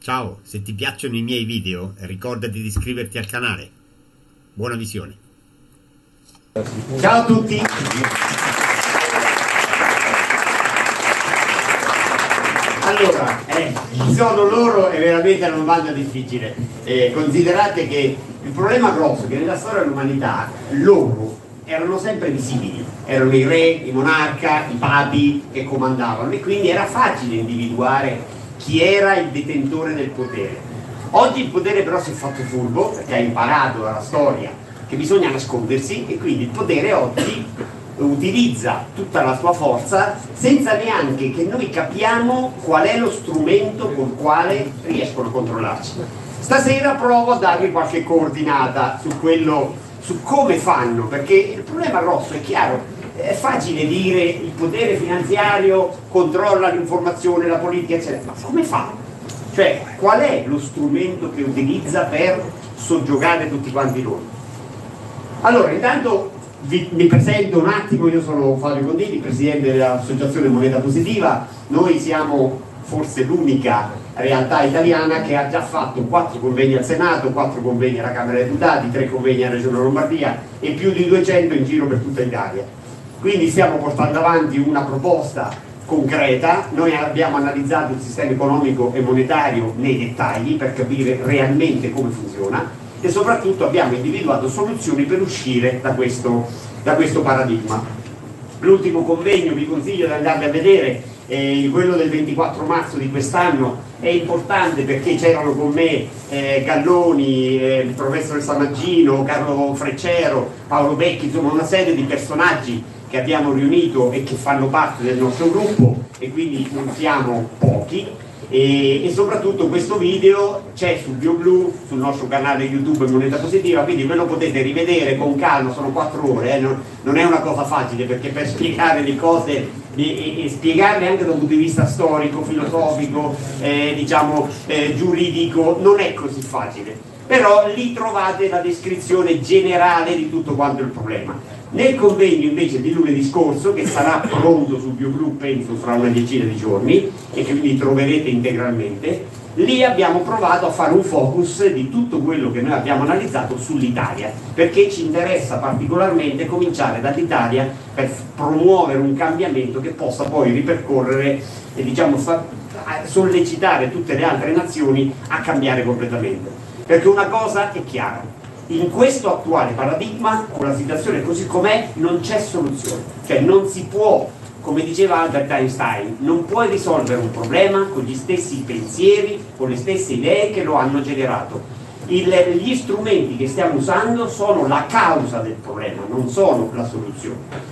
Ciao, se ti piacciono i miei video, ricordati di iscriverti al canale. Buona visione. Ciao a tutti. Allora, chi sono loro è veramente una domanda difficile. Considerate che il problema grosso è che nella storia dell'umanità loro erano sempre visibili, erano i re, i monarca, i papi che comandavano, e quindi era facile individuare chi era il detentore del potere. Oggi il potere però si è fatto furbo, perché ha imparato dalla storia che bisogna nascondersi, e quindi il potere oggi utilizza tutta la sua forza senza neanche che noi capiamo qual è lo strumento col quale riescono a controllarci. Stasera provo a darvi qualche coordinata su come fanno, perché il problema grosso è chiaro. È facile dire il potere finanziario controlla l'informazione, la politica, eccetera, ma come fa? Cioè, qual è lo strumento che utilizza per soggiogare tutti quanti noi? Allora, intanto mi presento un attimo. Io sono Fabio Condini, presidente dell'Associazione Moneta Positiva. Noi siamo forse l'unica realtà italiana che ha già fatto 4 convegni al Senato, 4 convegni alla Camera dei Deputati, 3 convegni alla Regione Lombardia e più di 200 in giro per tutta Italia. Quindi stiamo portando avanti una proposta concreta. Noi abbiamo analizzato il sistema economico e monetario nei dettagli per capire realmente come funziona, e soprattutto abbiamo individuato soluzioni per uscire da questo paradigma. L'ultimo convegno vi consiglio di andarvi a vedere, quello del 24 marzo di quest'anno. È importante perché c'erano con me Galloni, il professor Samaggino, Carlo Freccero, Paolo Becchi, insomma una serie di personaggi che abbiamo riunito e che fanno parte del nostro gruppo, e quindi non siamo pochi. E soprattutto questo video c'è sul BioBlu, sul nostro canale YouTube Moneta Positiva, quindi ve lo potete rivedere con calma. Sono 4 ore, non è una cosa facile, perché per spiegare le cose e spiegarle anche da un punto di vista storico, filosofico, giuridico, non è così facile, però lì trovate la descrizione generale di tutto quanto il problema. Nel convegno invece di lunedì scorso, che sarà pronto sul BioBlu penso fra una decina di giorni e che quindi troverete integralmente, lì abbiamo provato a fare un focus di tutto quello che noi abbiamo analizzato sull'Italia, perché ci interessa particolarmente cominciare dall'Italia per promuovere un cambiamento che possa poi ripercorrere e sollecitare tutte le altre nazioni a cambiare completamente. Perché una cosa è chiara: in questo attuale paradigma, con la situazione così com'è, non c'è soluzione. Cioè non si può, come diceva Albert Einstein, non puoi risolvere un problema con gli stessi pensieri, con le stesse idee che lo hanno generato. Gli strumenti che stiamo usando sono la causa del problema, non sono la soluzione.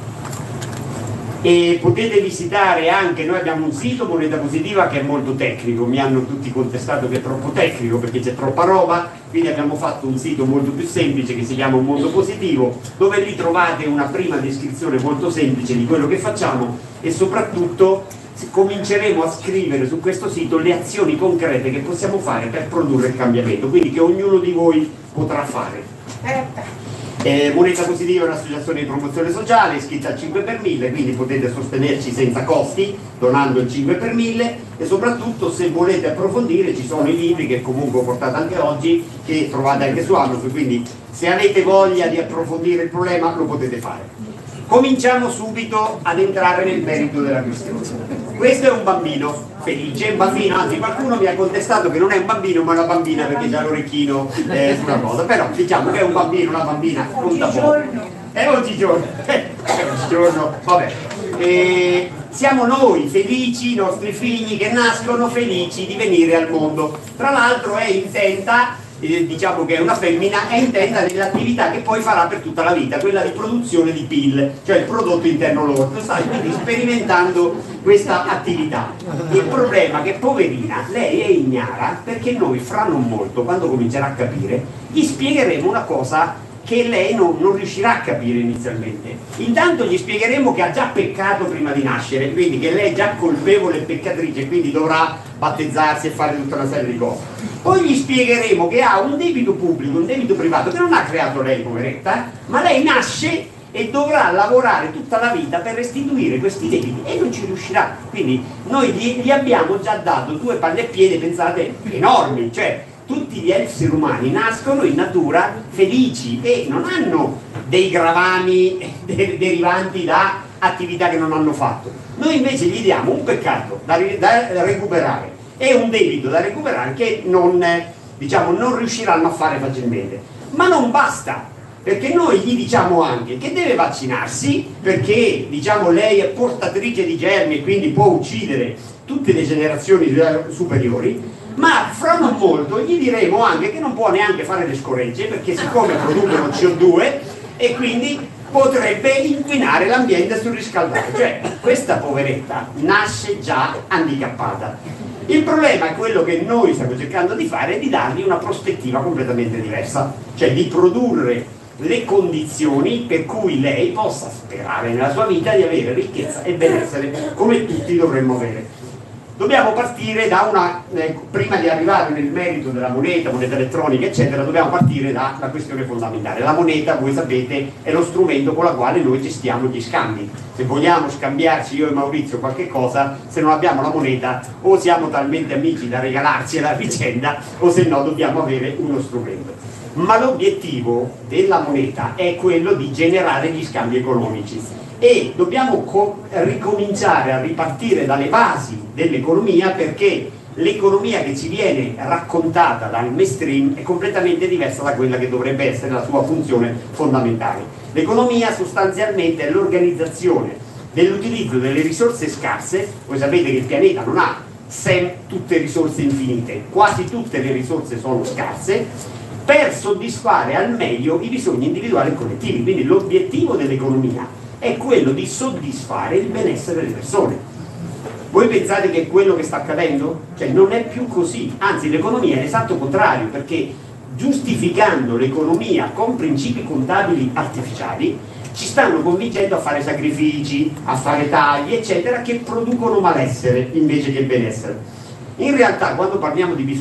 E potete visitare anche, noi abbiamo un sito Moneta Positiva che è molto tecnico, mi hanno tutti contestato che è troppo tecnico perché c'è troppa roba, quindi abbiamo fatto un sito molto più semplice che si chiama Un Mondo Positivo, dove lì trovate una prima descrizione molto semplice di quello che facciamo, e soprattutto cominceremo a scrivere su questo sito le azioni concrete che possiamo fare per produrre il cambiamento, quindi che ognuno di voi potrà fare. Moneta Positiva è un'associazione di promozione sociale iscritta al 5 per 1000, quindi potete sostenerci senza costi donando il 5 per 1000, e soprattutto se volete approfondire ci sono i libri che comunque ho portato anche oggi, che trovate anche su Amazon, quindi se avete voglia di approfondire il problema lo potete fare. Cominciamo subito ad entrare nel merito della questione. Questo è un bambino felice, un bambino, anzi qualcuno mi ha contestato che non è un bambino ma una bambina perché c'ha l'orecchino sulla cosa, però diciamo che è un bambino, una bambina, conta poco. È oggigiorno, vabbè. Siamo noi felici, i nostri figli che nascono felici di venire al mondo. Tra l'altro è intenta, diciamo che è una femmina, è intenta nell'attività che poi farà per tutta la vita, quella di produzione di PIL, cioè il prodotto interno lordo, stai quindi sperimentando questa attività. Il problema è che poverina, lei è ignara, perché noi fra non molto, quando comincerà a capire, gli spiegheremo una cosa che lei non riuscirà a capire inizialmente. Intanto gli spiegheremo che ha già peccato prima di nascere, quindi che lei è già colpevole e peccatrice, quindi dovrà battezzarsi e fare tutta una serie di cose. Poi gli spiegheremo che ha un debito pubblico, un debito privato che non ha creato lei, poveretta, ma lei nasce e dovrà lavorare tutta la vita per restituire questi debiti e non ci riuscirà. Quindi noi gli abbiamo già dato due palle e piede, pensate, enormi, cioè tutti gli esseri umani nascono in natura felici e non hanno dei gravami derivanti da attività che non hanno fatto. Noi invece gli diamo un peccato da recuperare e un debito da recuperare che non riusciranno a fare facilmente. Ma non basta, perché noi gli diciamo anche che deve vaccinarsi, perché lei è portatrice di germi e quindi può uccidere tutte le generazioni superiori, ma fra non molto gli diremo anche che non può neanche fare le scoregge, perché siccome producono CO2 e quindi potrebbe inquinare l'ambiente e surriscaldare. Cioè questa poveretta nasce già handicappata. Il problema è quello che noi stiamo cercando di fare, è di dargli una prospettiva completamente diversa, cioè di produrre le condizioni per cui lei possa sperare nella sua vita di avere ricchezza e benessere come tutti dovremmo avere. Dobbiamo partire da prima di arrivare nel merito della moneta elettronica eccetera, dobbiamo partire dalla questione fondamentale. La moneta, voi sapete, è lo strumento con la quale noi gestiamo gli scambi. Se vogliamo scambiarci io e Maurizio qualche cosa, se non abbiamo la moneta o siamo talmente amici da regalarci la vicenda o se no dobbiamo avere uno strumento. Ma l'obiettivo della moneta è quello di generare gli scambi economici e dobbiamo ricominciare a ripartire dalle basi dell'economia, perché l'economia che ci viene raccontata dal mainstream è completamente diversa da quella che dovrebbe essere la sua funzione fondamentale. L'economia sostanzialmente è l'organizzazione dell'utilizzo delle risorse scarse. Voi sapete che il pianeta non ha tutte risorse infinite, quasi tutte le risorse sono scarse, per soddisfare al meglio i bisogni individuali e collettivi. Quindi l'obiettivo dell'economia è quello di soddisfare il benessere delle persone. Voi pensate che è quello che sta accadendo? Cioè non è più così, anzi l'economia è l'esatto contrario, perché giustificando l'economia con principi contabili artificiali ci stanno convincendo a fare sacrifici, a fare tagli eccetera, che producono malessere invece che benessere. In realtà quando parliamo di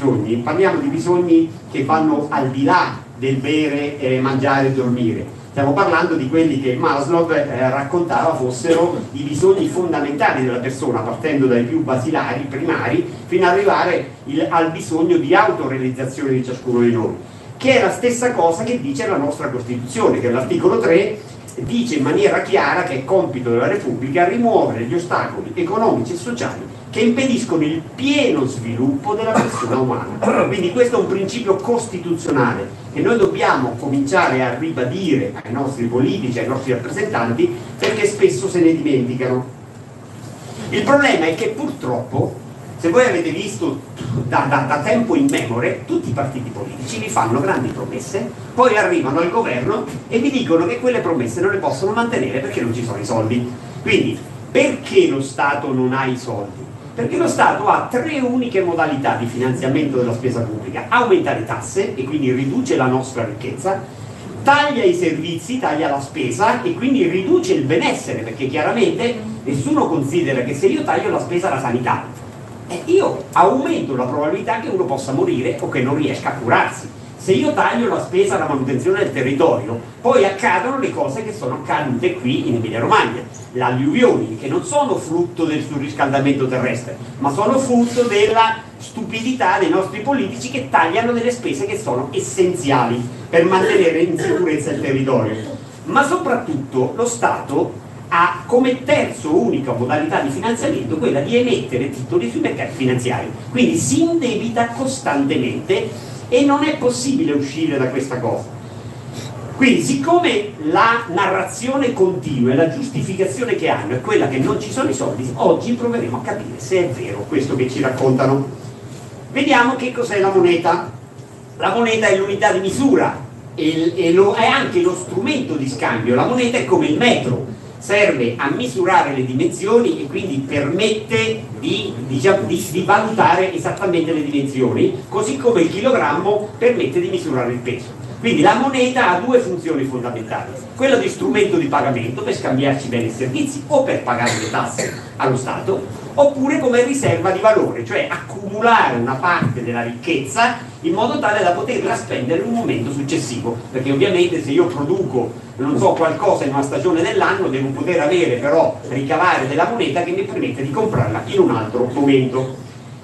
bisogni che vanno al di là del bere, mangiare e dormire. Stiamo parlando di quelli che Maslow raccontava fossero i bisogni fondamentali della persona, partendo dai più basilari, primari, fino ad arrivare al bisogno di autorealizzazione di ciascuno di noi, che è la stessa cosa che dice la nostra Costituzione, che l'articolo 3 dice in maniera chiara che è compito della Repubblica rimuovere gli ostacoli economici e sociali che impediscono il pieno sviluppo della persona umana. Quindi questo è un principio costituzionale che noi dobbiamo cominciare a ribadire ai nostri politici, ai nostri rappresentanti, perché spesso se ne dimenticano. Il problema è che purtroppo, se voi avete visto da tempo in memore, tutti i partiti politici vi fanno grandi promesse, poi arrivano al governo e vi dicono che quelle promesse non le possono mantenere perché non ci sono i soldi. Quindi perché lo Stato non ha i soldi? Perché lo Stato ha tre uniche modalità di finanziamento della spesa pubblica: aumenta le tasse e quindi riduce la nostra ricchezza, taglia i servizi, taglia la spesa e quindi riduce il benessere, perché chiaramente nessuno considera che se io taglio la spesa alla sanità io aumento la probabilità che uno possa morire o che non riesca a curarsi. Se io taglio la spesa alla manutenzione del territorio, poi accadono le cose che sono accadute qui in Emilia Romagna, le alluvioni, che non sono frutto del surriscaldamento terrestre, ma sono frutto della stupidità dei nostri politici che tagliano delle spese che sono essenziali per mantenere in sicurezza il territorio. Ma soprattutto lo Stato ha come terzo unica modalità di finanziamento quella di emettere titoli sui mercati finanziari, quindi si indebita costantemente e non è possibile uscire da questa cosa. Quindi siccome la narrazione continua e la giustificazione che hanno è quella che non ci sono i soldi, oggi proveremo a capire se è vero questo che ci raccontano. Vediamo che cos'è la moneta. La moneta è l'unità di misura e è anche lo strumento di scambio. La moneta è come il metro, serve a misurare le dimensioni e quindi permette di valutare esattamente le dimensioni, così come il chilogrammo permette di misurare il peso. Quindi la moneta ha due funzioni fondamentali: quella di strumento di pagamento per scambiarci beni e servizi o per pagare le tasse allo Stato, oppure come riserva di valore, cioè accumulare una parte della ricchezza in modo tale da poterla spendere in un momento successivo, perché ovviamente se io produco, non so, qualcosa in una stagione dell'anno, devo poter avere però, ricavare della moneta che mi permette di comprarla in un altro momento.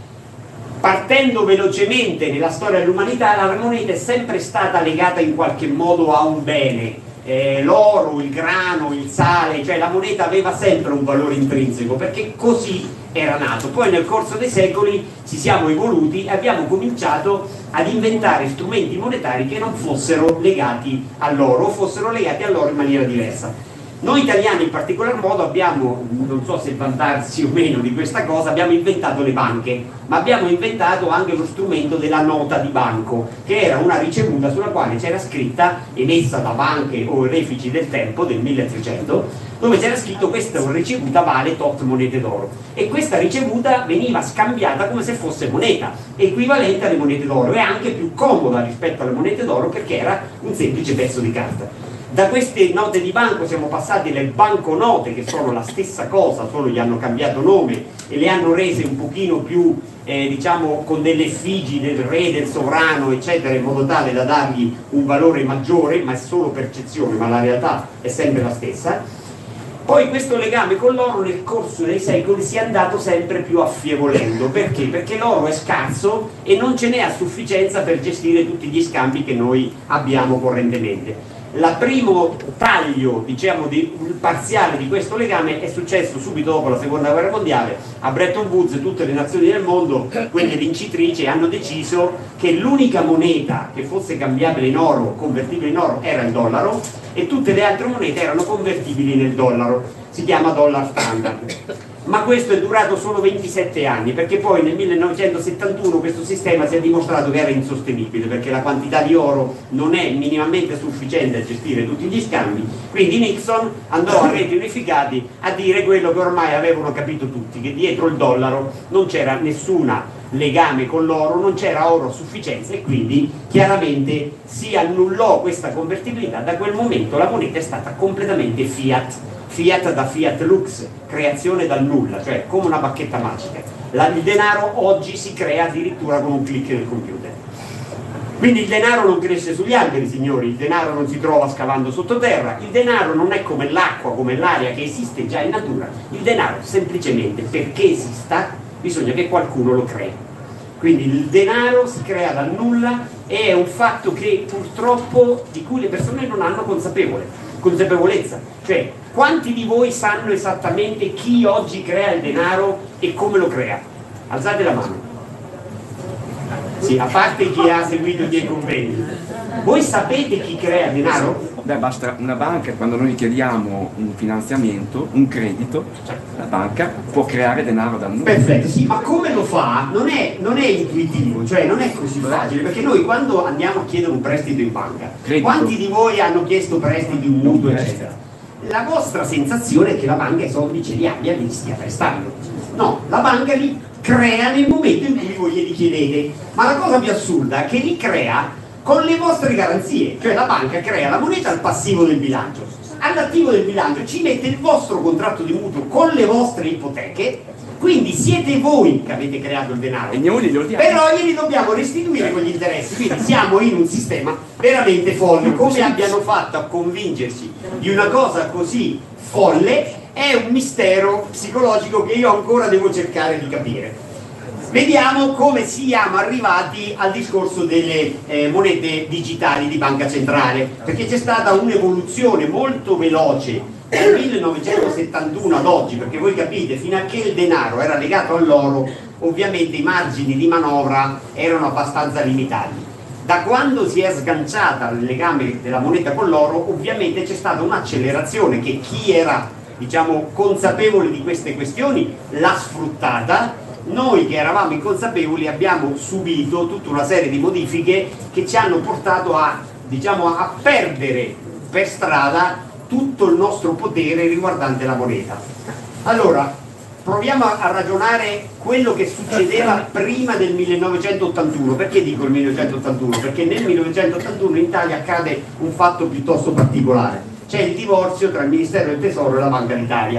Partendo velocemente nella storia dell'umanità, la moneta è sempre stata legata in qualche modo a un bene. L'oro, il grano, il sale, cioè la moneta aveva sempre un valore intrinseco, perché così era nato. Poi nel corso dei secoli ci siamo evoluti e abbiamo cominciato ad inventare strumenti monetari che non fossero legati all'oro o fossero legati all'oro in maniera diversa. Noi italiani in particolar modo abbiamo, non so se vantarsi o meno di questa cosa, abbiamo inventato le banche, ma abbiamo inventato anche lo strumento della nota di banco, che era una ricevuta sulla quale c'era scritta, emessa da banche o refici del tempo, del 1300, dove c'era scritto: questa ricevuta vale tot monete d'oro, e questa ricevuta veniva scambiata come se fosse moneta, equivalente alle monete d'oro, e anche più comoda rispetto alle monete d'oro perché era un semplice pezzo di carta. Da queste note di banco siamo passati alle banconote, che sono la stessa cosa, solo gli hanno cambiato nome e le hanno rese un pochino più, diciamo, con delle effigi del re, del sovrano, eccetera, in modo tale da dargli un valore maggiore, ma è solo percezione, ma la realtà è sempre la stessa. Poi questo legame con l'oro nel corso dei secoli si è andato sempre più affievolendo. Perché? Perché l'oro è scarso e non ce n'è a sufficienza per gestire tutti gli scambi che noi abbiamo correntemente. Il primo taglio, diciamo, parziale di questo legame è successo subito dopo la seconda guerra mondiale. A Bretton Woods tutte le nazioni del mondo, quelle vincitrici, hanno deciso che l'unica moneta che fosse cambiabile in oro, convertibile in oro, era il dollaro, e tutte le altre monete erano convertibili nel dollaro. Si chiama dollar standard. Ma questo è durato solo 27 anni, perché poi nel 1971 questo sistema si è dimostrato che era insostenibile, perché la quantità di oro non è minimamente sufficiente a gestire tutti gli scambi. Quindi Nixon andò a reti unificati a dire quello che ormai avevano capito tutti, che dietro il dollaro non c'era nessun legame con l'oro, non c'era oro a sufficienza, e quindi chiaramente si annullò questa convertibilità. Da quel momento la moneta è stata completamente fiat. Fiat da Fiat Lux, creazione dal nulla, cioè come una bacchetta magica. Il denaro oggi si crea addirittura con un clic del computer. Quindi il denaro non cresce sugli alberi, signori, il denaro non si trova scavando sottoterra, il denaro non è come l'acqua, come l'aria che esiste già in natura. Il denaro semplicemente, perché esista, bisogna che qualcuno lo crei. Quindi il denaro si crea dal nulla e è un fatto che purtroppo di cui le persone non hanno consapevolezza. Cioè, quanti di voi sanno esattamente chi oggi crea il denaro e come lo crea? Alzate la mano. Sì, a parte chi ha seguito i miei convegni. Voi sapete chi crea il denaro? Beh, basta una banca, quando noi chiediamo un finanziamento, un credito, la banca può creare denaro dal nulla. Perfetto, sì, ma come lo fa? Non è intuitivo, cioè non è così facile, perché noi quando andiamo a chiedere un prestito in banca, quanti di voi hanno chiesto prestiti, un mutuo, eccetera? La vostra sensazione è che la banca i soldi ce li abbia e li stia prestando. No, la banca li crea nel momento in cui voi glieli chiedete, ma la cosa più assurda è che li crea con le vostre garanzie, cioè la banca crea la moneta al passivo del bilancio, all'attivo del bilancio ci mette il vostro contratto di mutuo con le vostre ipoteche, quindi siete voi che avete creato il denaro, e noi glielo diamo. Però glieli dobbiamo restituire con gli interessi, quindi siamo in un sistema veramente folle. Come abbiano fatto a convincerci di una cosa così folle è un mistero psicologico che io ancora devo cercare di capire. Vediamo come siamo arrivati al discorso delle monete digitali di banca centrale, perché c'è stata un'evoluzione molto veloce dal 1971 ad oggi, perché voi capite, fino a che il denaro era legato all'oro, ovviamente i margini di manovra erano abbastanza limitati. Da quando si è sganciata il legame della moneta con l'oro, ovviamente c'è stata un'accelerazione che chi era, diciamo, consapevole di queste questioni l'ha sfruttata. Noi che eravamo inconsapevoli abbiamo subito tutta una serie di modifiche che ci hanno portato a, diciamo, a perdere per strada tutto il nostro potere riguardante la moneta. Allora, proviamo a ragionare quello che succedeva prima del 1981. Perché dico il 1981? Perché nel 1981 in Italia accade un fatto piuttosto particolare. C'è il divorzio tra il Ministero del Tesoro e la Banca d'Italia.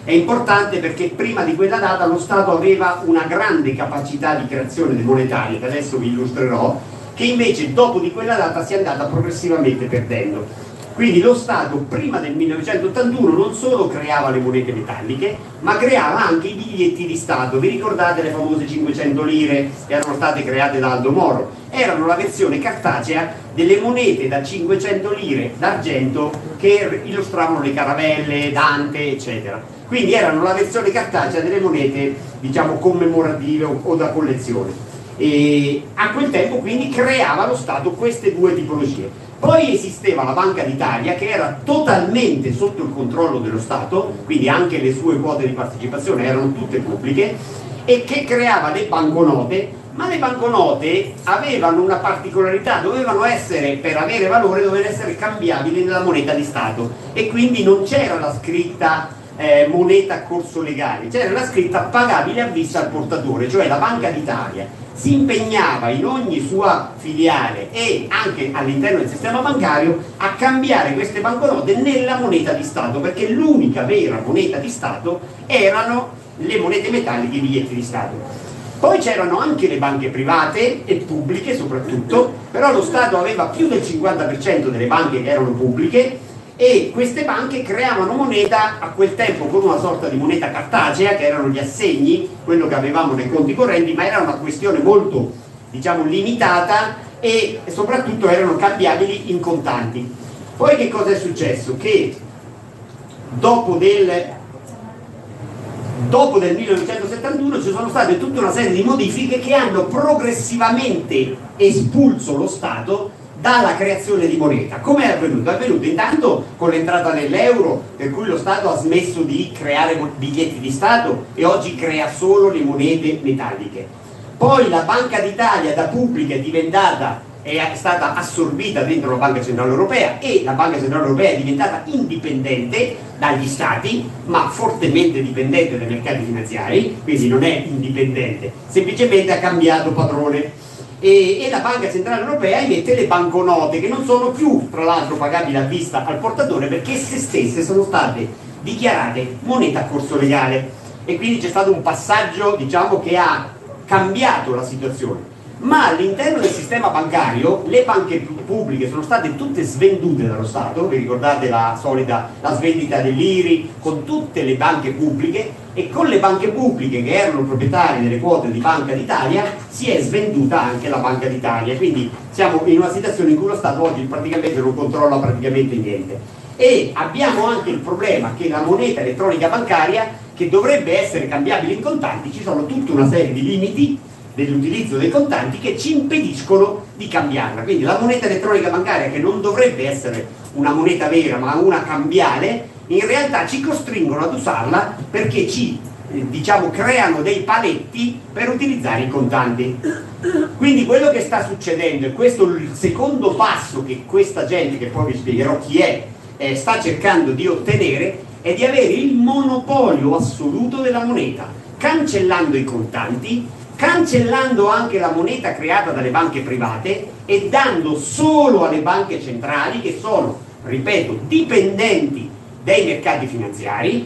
È importante perché prima di quella data lo Stato aveva una grande capacità di creazione monetaria, che adesso vi illustrerò, che invece dopo di quella data si è andata progressivamente perdendo. Quindi lo Stato prima del 1981 non solo creava le monete metalliche, ma creava anche i biglietti di Stato. Vi ricordate le famose 500 lire che erano state create da Aldo Moro? Erano la versione cartacea delle monete da 500 lire d'argento che illustravano le caravelle, Dante, eccetera. Quindi erano la versione cartacea delle monete, diciamo, commemorative o da collezione. E a quel tempo quindi creava lo Stato queste due tipologie. Poi esisteva la Banca d'Italia che era totalmente sotto il controllo dello Stato, quindi anche le sue quote di partecipazione erano tutte pubbliche, e che creava le banconote, ma le banconote avevano una particolarità, dovevano essere, per avere valore, dovevano essere cambiabili nella moneta di Stato, e quindi non c'era la scritta moneta a corso legale, c'era la scritta pagabile a vista al portatore, cioè la Banca d'Italia si impegnava in ogni sua filiale e anche all'interno del sistema bancario a cambiare queste banconote nella moneta di Stato, perché l'unica vera moneta di Stato erano le monete metalliche, i biglietti di Stato. Poi c'erano anche le banche private e pubbliche soprattutto, però lo Stato aveva più del 50% delle banche che erano pubbliche, e queste banche creavano moneta a quel tempo con una sorta di moneta cartacea, che erano gli assegni, quello che avevamo nei conti correnti, ma era una questione molto, diciamo, limitata, e soprattutto erano cambiabili in contanti. Poi che cosa è successo? Che dopo del 1971 ci sono state tutta una serie di modifiche che hanno progressivamente espulso lo Stato dalla creazione di moneta. Come è avvenuto? È avvenuto intanto con l'entrata dell'euro, per cui lo Stato ha smesso di creare biglietti di Stato e oggi crea solo le monete metalliche. Poi la Banca d'Italia da pubblica è stata assorbita dentro la Banca Centrale Europea, e la Banca Centrale Europea è diventata indipendente dagli Stati, ma fortemente dipendente dai mercati finanziari, quindi non è indipendente, semplicemente ha cambiato padrone. E la Banca Centrale Europea emette le banconote, che non sono più, tra l'altro, pagabili a vista al portatore, perché esse stesse sono state dichiarate moneta a corso legale, e quindi c'è stato un passaggio, diciamo, che ha cambiato la situazione. Ma all'interno del sistema bancario le banche pubbliche sono state tutte svendute dallo Stato. Vi ricordate la svendita dell'IRI con tutte le banche pubbliche, e con le banche pubbliche che erano proprietarie delle quote di Banca d'Italia si è svenduta anche la Banca d'Italia. Quindi siamo in una situazione in cui lo Stato oggi praticamente non controlla praticamente niente, e abbiamo anche il problema che la moneta elettronica bancaria, che dovrebbe essere cambiabile in contanti, ci sono tutta una serie di limiti dell'utilizzo dei contanti che ci impediscono di cambiarla. Quindi la moneta elettronica bancaria, che non dovrebbe essere una moneta vera ma una cambiale, in realtà ci costringono ad usarla perché ci diciamo, creano dei paletti per utilizzare i contanti. Quindi quello che sta succedendo, e questo è il secondo passo che questa gente, che poi vi spiegherò chi è, sta cercando di ottenere, è di avere il monopolio assoluto della moneta, cancellando i contanti, cancellando anche la moneta creata dalle banche private e dando solo alle banche centrali, che sono, ripeto, dipendenti dai mercati finanziari,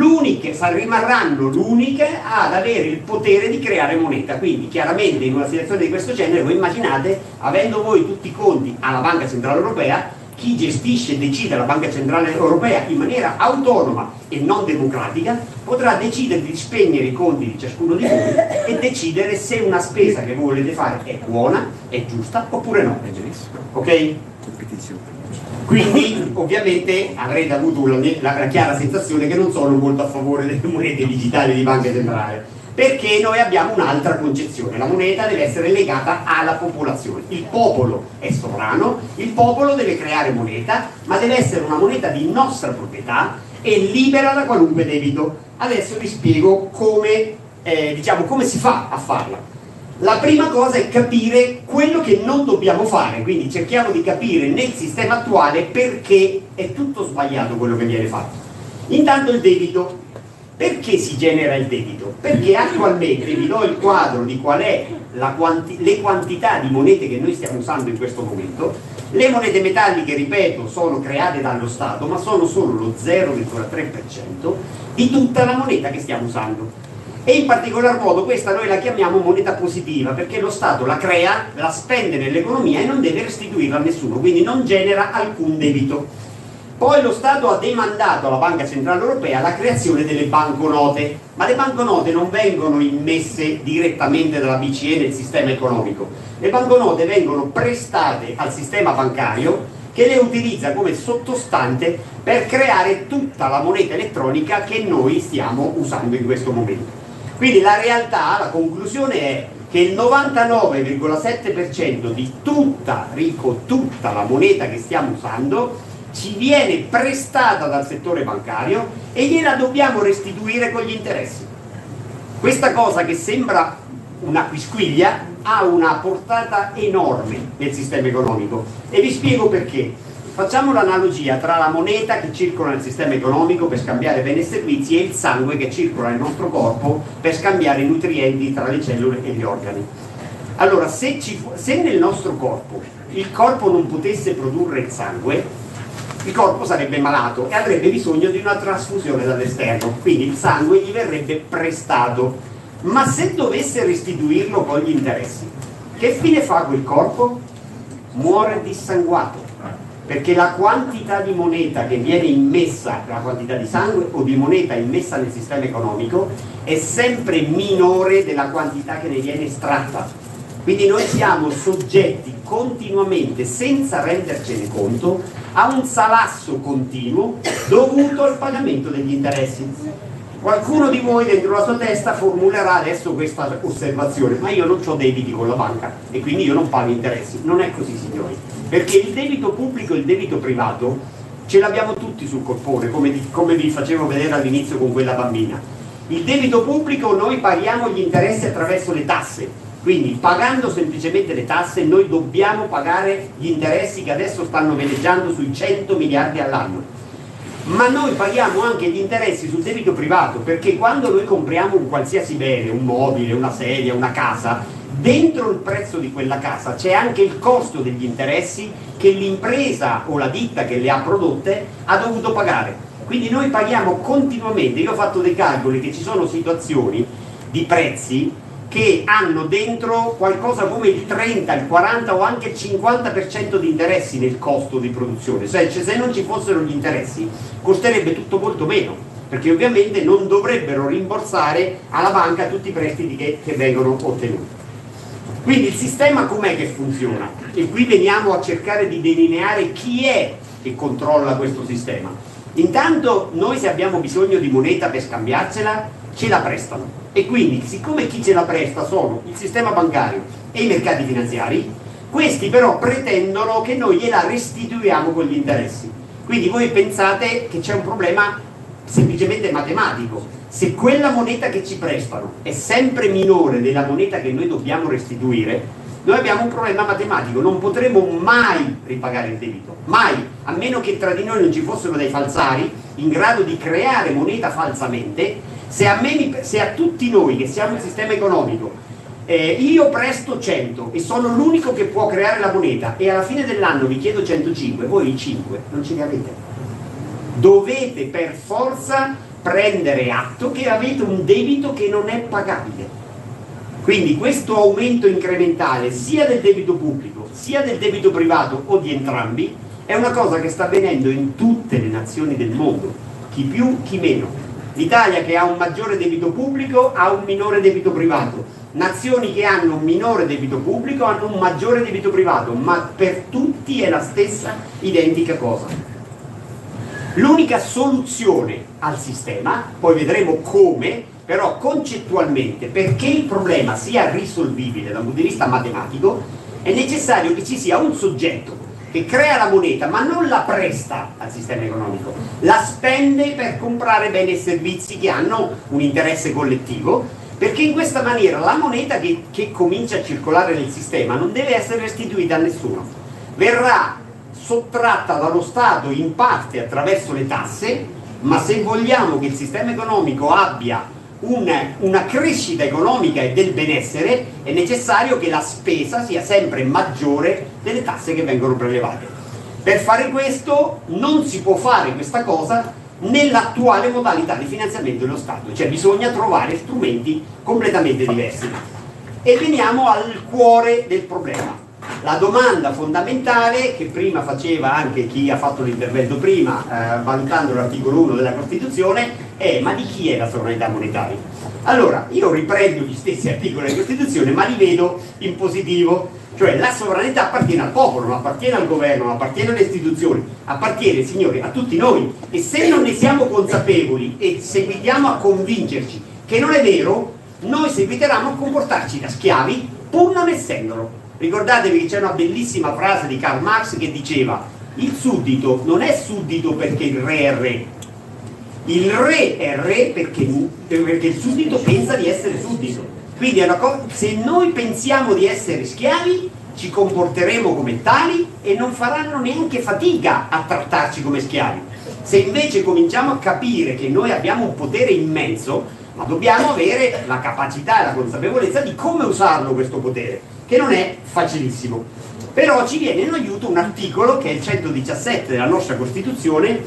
rimarranno l'uniche ad avere il potere di creare moneta. Quindi chiaramente in una situazione di questo genere voi immaginate, avendo voi tutti i conti alla Banca Centrale Europea, chi gestisce e decide la Banca Centrale Europea in maniera autonoma e non democratica potrà decidere di spegnere i conti di ciascuno di voi e decidere se una spesa che voi volete fare è buona, è giusta oppure no. Ok? Quindi ovviamente avrete avuto la chiara sensazione che non sono molto a favore delle monete digitali di Banca Centrale, perché noi abbiamo un'altra concezione: la moneta deve essere legata alla popolazione, il popolo è sovrano, il popolo deve creare moneta, ma deve essere una moneta di nostra proprietà e libera da qualunque debito. Adesso vi spiego come si fa a farla. La prima cosa è capire quello che non dobbiamo fare, quindi cerchiamo di capire nel sistema attuale perché è tutto sbagliato quello che viene fatto. Intanto il debito. Perché si genera il debito? Perché attualmente vi do il quadro di qual è le quantità di monete che noi stiamo usando in questo momento. Le monete metalliche, ripeto, sono create dallo Stato, ma sono solo lo 0,3% di tutta la moneta che stiamo usando. E in particolar modo questa noi la chiamiamo moneta positiva, perché lo Stato la crea, la spende nell'economia e non deve restituirla a nessuno, quindi non genera alcun debito. Poi lo Stato ha demandato alla Banca Centrale Europea la creazione delle banconote, ma le banconote non vengono immesse direttamente dalla BCE nel sistema economico. Le banconote vengono prestate al sistema bancario, che le utilizza come sottostante per creare tutta la moneta elettronica che noi stiamo usando in questo momento. Quindi la realtà, la conclusione è che il 99,7% di tutta la moneta che stiamo usando ci viene prestata dal settore bancario e gliela dobbiamo restituire con gli interessi. Questa cosa, che sembra una quisquiglia, ha una portata enorme nel sistema economico e vi spiego perché. Facciamo l'analogia tra la moneta che circola nel sistema economico per scambiare beni e servizi e il sangue che circola nel nostro corpo per scambiare i nutrienti tra le cellule e gli organi. Allora, se nel nostro corpo il corpo non potesse produrre il sangue, il corpo sarebbe malato e avrebbe bisogno di una trasfusione dall'esterno, quindi il sangue gli verrebbe prestato. Ma se dovesse restituirlo con gli interessi, che fine fa quel corpo? Muore dissanguato, perché la quantità di moneta che viene immessa, la quantità di sangue o di moneta immessa nel sistema economico è sempre minore della quantità che ne viene estratta. Quindi noi siamo soggetti continuamente, senza rendercene conto, a un salasso continuo dovuto al pagamento degli interessi. Qualcuno di voi dentro la sua testa formulerà adesso questa osservazione: ma io non ho debiti con la banca e quindi io non pago interessi. Non è così, signori, perché il debito pubblico e il debito privato ce l'abbiamo tutti sul colpone, come vi facevo vedere all'inizio con quella bambina. Il debito pubblico noi paghiamo gli interessi attraverso le tasse, quindi pagando semplicemente le tasse noi dobbiamo pagare gli interessi che adesso stanno veleggiando sui 100 miliardi all'anno. Ma noi paghiamo anche gli interessi sul debito privato, perché quando noi compriamo un qualsiasi bene, un mobile, una sedia, una casa, dentro il prezzo di quella casa c'è anche il costo degli interessi che l'impresa o la ditta che le ha prodotte ha dovuto pagare. Quindi noi paghiamo continuamente. Io ho fatto dei calcoli che ci sono situazioni di prezzi che hanno dentro qualcosa come il 30, il 40 o anche il 50% di interessi nel costo di produzione. Se non ci fossero gli interessi costerebbe tutto molto meno, perché ovviamente non dovrebbero rimborsare alla banca tutti i prestiti che vengono ottenuti. Quindi il sistema com'è che funziona? E qui veniamo a cercare di delineare chi è che controlla questo sistema. Intanto noi, se abbiamo bisogno di moneta per scambiarcela, ce la prestano. E quindi, siccome chi ce la presta sono il sistema bancario e i mercati finanziari, questi però pretendono che noi gliela restituiamo con gli interessi. Quindi voi pensate che c'è un problema semplicemente matematico. Se quella moneta che ci prestano è sempre minore della moneta che noi dobbiamo restituire, noi abbiamo un problema matematico, non potremo mai ripagare il debito, mai, a meno che tra di noi non ci fossero dei falsari in grado di creare moneta falsamente. Se a tutti noi che siamo il sistema economico, io presto 100 e sono l'unico che può creare la moneta e alla fine dell'anno vi chiedo 105, voi i 5 non ce li avete. Dovete per forza prendere atto che avete un debito che non è pagabile. Quindi questo aumento incrementale sia del debito pubblico sia del debito privato o di entrambi è una cosa che sta avvenendo in tutte le nazioni del mondo, chi più chi meno. L'Italia, che ha un maggiore debito pubblico, ha un minore debito privato. Nazioni che hanno un minore debito pubblico hanno un maggiore debito privato, ma per tutti è la stessa identica cosa. L'unica soluzione al sistema, poi vedremo come, però concettualmente, perché il problema sia risolvibile da un punto di vista matematico, è necessario che ci sia un soggetto che crea la moneta ma non la presta al sistema economico, la spende per comprare beni e servizi che hanno un interesse collettivo, perché in questa maniera la moneta che comincia a circolare nel sistema non deve essere restituita a nessuno, verrà sottratta dallo Stato in parte attraverso le tasse, ma se vogliamo che il sistema economico abbia una crescita economica e del benessere, è necessario che la spesa sia sempre maggiore delle tasse che vengono prelevate. Per fare questo non si può fare questa cosa nell'attuale modalità di finanziamento dello Stato, cioè bisogna trovare strumenti completamente diversi. E veniamo al cuore del problema. La domanda fondamentale che prima faceva anche chi ha fatto l'intervento prima, valutando l'articolo 1 della Costituzione, è: ma di chi è la sovranità monetaria? Allora, io riprendo gli stessi articoli della Costituzione, ma li vedo in positivo. Cioè la sovranità appartiene al popolo, non appartiene al governo, non appartiene alle istituzioni, appartiene, signori, a tutti noi. E se non ne siamo consapevoli e seguiamo a convincerci che non è vero, noi seguiteremo a comportarci da schiavi pur non essendolo. Ricordatevi che c'è una bellissima frase di Karl Marx che diceva: il suddito non è suddito perché il re è re, il re è re perché il suddito pensa di essere suddito. Quindi è una cosa, se noi pensiamo di essere schiavi, ci comporteremo come tali e non faranno neanche fatica a trattarci come schiavi. Se invece cominciamo a capire che noi abbiamo un potere immenso, ma dobbiamo avere la capacità e la consapevolezza di come usarlo questo potere, che non è facilissimo. Però ci viene in aiuto un articolo che è il 117 della nostra Costituzione,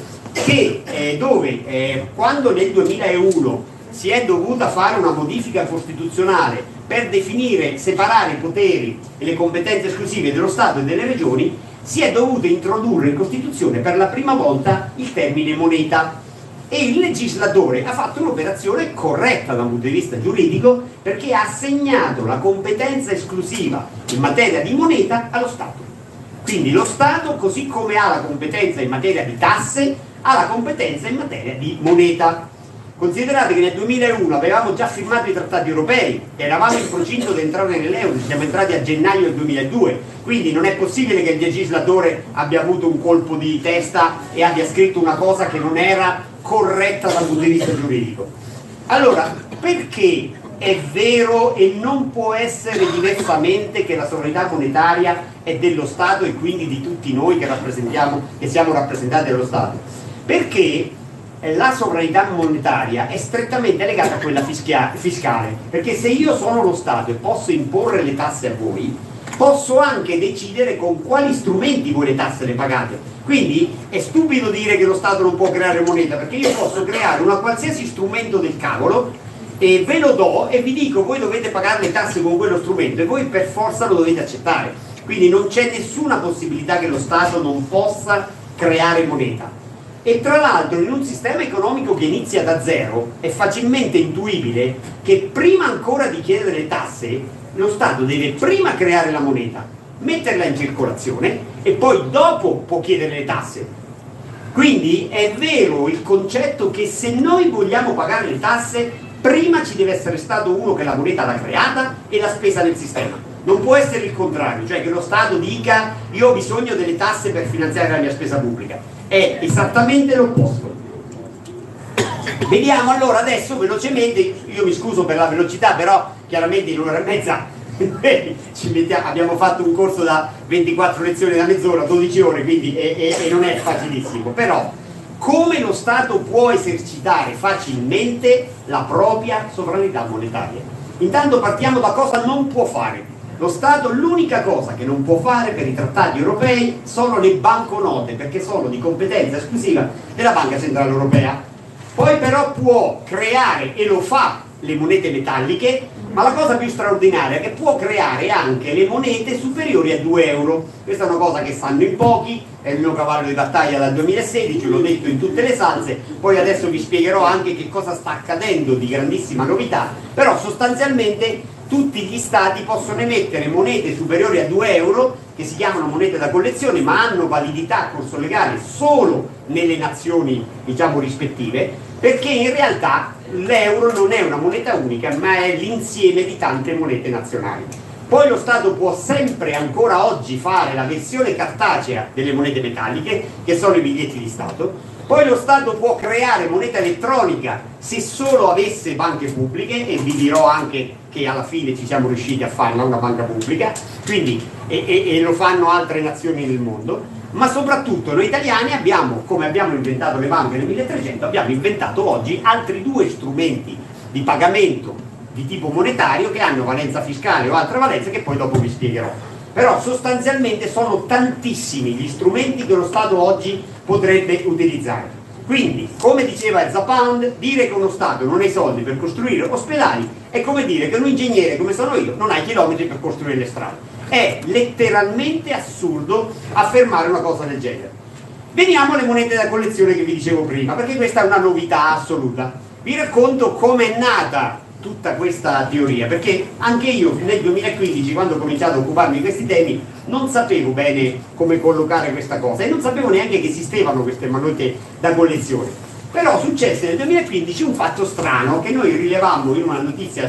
che dove quando nel 2001 si è dovuta fare una modifica costituzionale per definire, separare i poteri e le competenze esclusive dello Stato e delle regioni, si è dovuto introdurre in Costituzione per la prima volta il termine moneta. E il legislatore ha fatto un'operazione corretta da un punto di vista giuridico, perché ha assegnato la competenza esclusiva in materia di moneta allo Stato. Quindi lo Stato, così come ha la competenza in materia di tasse, ha la competenza in materia di moneta. Considerate che nel 2001 avevamo già firmato i trattati europei, eravamo in procinto di entrare nell'euro, siamo entrati a gennaio del 2002, quindi non è possibile che il legislatore abbia avuto un colpo di testa e abbia scritto una cosa che non era corretta dal punto di vista giuridico. Allora, perché è vero e non può essere diversamente che la sovranità monetaria è dello Stato e quindi di tutti noi che rappresentiamo, che siamo rappresentati dallo Stato? Perché la sovranità monetaria è strettamente legata a quella fiscale, perché se io sono lo Stato e posso imporre le tasse a voi, posso anche decidere con quali strumenti voi le tasse le pagate. Quindi è stupido dire che lo Stato non può creare moneta, perché io posso creare una qualsiasi strumento del cavolo e ve lo do e vi dico: voi dovete pagare le tasse con quello strumento e voi per forza lo dovete accettare. Quindi non c'è nessuna possibilità che lo Stato non possa creare moneta. E tra l'altro in un sistema economico che inizia da zero è facilmente intuibile che prima ancora di chiedere le tasse lo Stato deve prima creare la moneta, metterla in circolazione e poi dopo può chiedere le tasse. Quindi è vero il concetto che se noi vogliamo pagare le tasse, prima ci deve essere stato uno che la moneta l'ha creata e l'ha spesa nel sistema. Non può essere il contrario, cioè che lo Stato dica: io ho bisogno delle tasse per finanziare la mia spesa pubblica. È esattamente l'opposto. Vediamo allora adesso velocemente, io mi scuso per la velocità, però chiaramente in un'ora e mezza abbiamo fatto un corso da 24 lezioni da mezz'ora, 12 ore, quindi e non è facilissimo. Però come lo Stato può esercitare facilmente la propria sovranità monetaria? Intanto partiamo da cosa non può fare. Lo Stato, l'unica cosa che non può fare per i trattati europei sono le banconote, perché sono di competenza esclusiva della Banca Centrale Europea. Poi però può creare, e lo fa, le monete metalliche, ma la cosa più straordinaria è che può creare anche le monete superiori a 2 euro. Questa è una cosa che sanno in pochi, è il mio cavallo di battaglia dal 2016, l'ho detto in tutte le salse, poi adesso vi spiegherò anche che cosa sta accadendo di grandissima novità, però sostanzialmente tutti gli stati possono emettere monete superiori a 2 euro, che si chiamano monete da collezione, ma hanno validità a corso legale solo nelle nazioni, diciamo, rispettive, perché in realtà l'euro non è una moneta unica, ma è l'insieme di tante monete nazionali. Poi lo Stato può sempre ancora oggi fare la versione cartacea delle monete metalliche, che sono i biglietti di Stato. Poi lo Stato può creare moneta elettronica se solo avesse banche pubbliche, e vi dirò anche che alla fine ci siamo riusciti a farla una banca pubblica, quindi, e lo fanno altre nazioni nel mondo. Ma soprattutto noi italiani abbiamo, come abbiamo inventato le banche nel 1300, abbiamo inventato oggi altri 2 strumenti di pagamento di tipo monetario che hanno valenza fiscale o altra valenza che poi dopo vi spiegherò. Però sostanzialmente sono tantissimi gli strumenti che lo Stato oggi potrebbe utilizzare. Quindi, come diceva Ezra Pound, dire che uno Stato non ha i soldi per costruire ospedali è come dire che un ingegnere come sono io non ha i chilometri per costruire le strade. È letteralmente assurdo affermare una cosa del genere. Veniamo alle monete da collezione che vi dicevo prima, perché questa è una novità assoluta. Vi racconto come è nata tutta questa teoria, perché anche io nel 2015, quando ho cominciato a occuparmi di questi temi, non sapevo bene come collocare questa cosa e non sapevo neanche che esistevano queste monete da collezione. Però successe nel 2015 un fatto strano che noi rilevammo in una notizia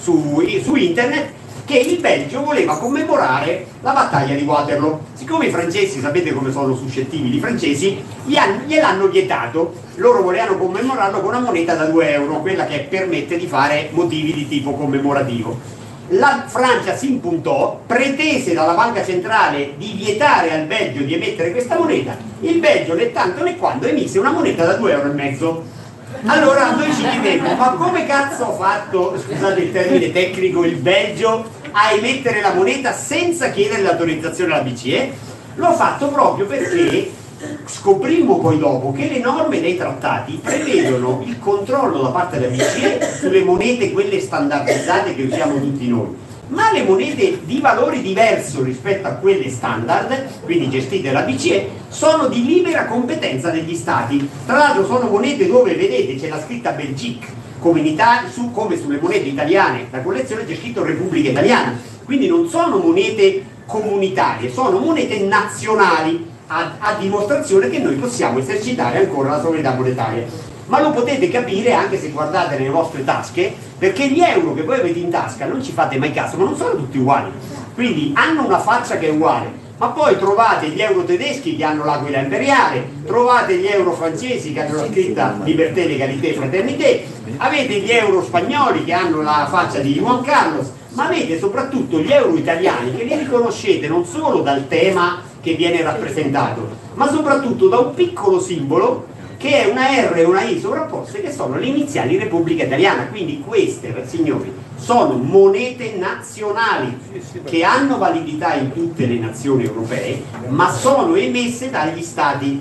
su internet, che il Belgio voleva commemorare la battaglia di Waterloo. Siccome i francesi, sapete come sono suscettibili i francesi, gliel'hanno vietato. Loro volevano commemorarlo con una moneta da 2 euro, quella che permette di fare motivi di tipo commemorativo. La Francia si impuntò, pretese dalla banca centrale di vietare al Belgio di emettere questa moneta. Il Belgio né tanto né quando emise una moneta da 2,5 euro. Allora noi ci chiedemmo, ma come cazzo ha fatto, scusate il termine tecnico, il Belgio a emettere la moneta senza chiedere l'autorizzazione alla BCE? L'ho fatto proprio perché scoprimmo poi dopo che le norme dei trattati prevedono il controllo da parte della BCE sulle monete, quelle standardizzate che usiamo tutti noi, ma le monete di valore diverso rispetto a quelle standard, quindi gestite dalla BCE, sono di libera competenza degli stati. Tra l'altro sono monete dove, vedete, c'è la scritta Belgique, come sulle monete italiane da collezione c'è scritto Repubblica Italiana, quindi non sono monete comunitarie, sono monete nazionali, a dimostrazione che noi possiamo esercitare ancora la sovranità monetaria. Ma lo potete capire anche se guardate nelle vostre tasche, perché gli euro che voi avete in tasca non ci fate mai caso, ma non sono tutti uguali, quindi hanno una faccia che è uguale, ma poi trovate gli euro tedeschi che hanno l'aquila imperiale, trovate gli euro francesi che hanno la scritta Liberté, Legalité, Fraternité, avete gli euro spagnoli che hanno la faccia di Juan Carlos, ma avete soprattutto gli euro italiani che li riconoscete non solo dal tema che viene rappresentato, ma soprattutto da un piccolo simbolo che è una R e una I sovrapposte, che sono le iniziali Repubblica Italiana. Quindi queste, signori, sono monete nazionali che hanno validità in tutte le nazioni europee, ma sono emesse dagli stati.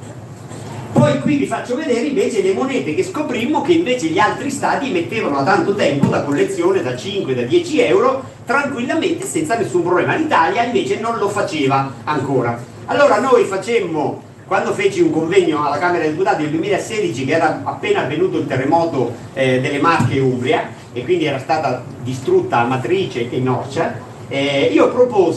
Poi qui vi faccio vedere invece le monete che scoprimmo che invece gli altri stati mettevano da tanto tempo, da collezione, da 5, da 10 euro, tranquillamente senza nessun problema. L'Italia invece non lo faceva ancora. Allora noi facemmo, quando feci un convegno alla Camera dei Deputati nel 2016, che era appena avvenuto il terremoto delle Marche e Umbria, e quindi era stata distrutta Amatrice e Norcia, io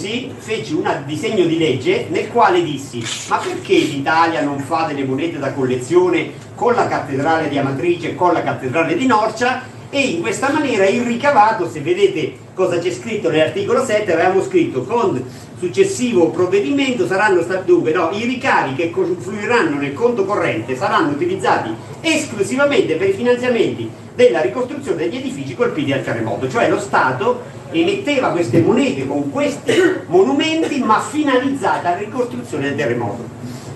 feci un disegno di legge nel quale dissi: ma perché l'Italia non fa delle monete da collezione con la cattedrale di Amatrice e con la cattedrale di Norcia, e in questa maniera il ricavato, se vedete cosa c'è scritto nell'articolo 7, avevamo scritto: con successivo provvedimento saranno stati i ricavi che confluiranno nel conto corrente saranno utilizzati esclusivamente per i finanziamenti della ricostruzione degli edifici colpiti dal terremoto. Cioè lo Stato emetteva queste monete con questi monumenti, ma finalizzata alla ricostruzione del terremoto.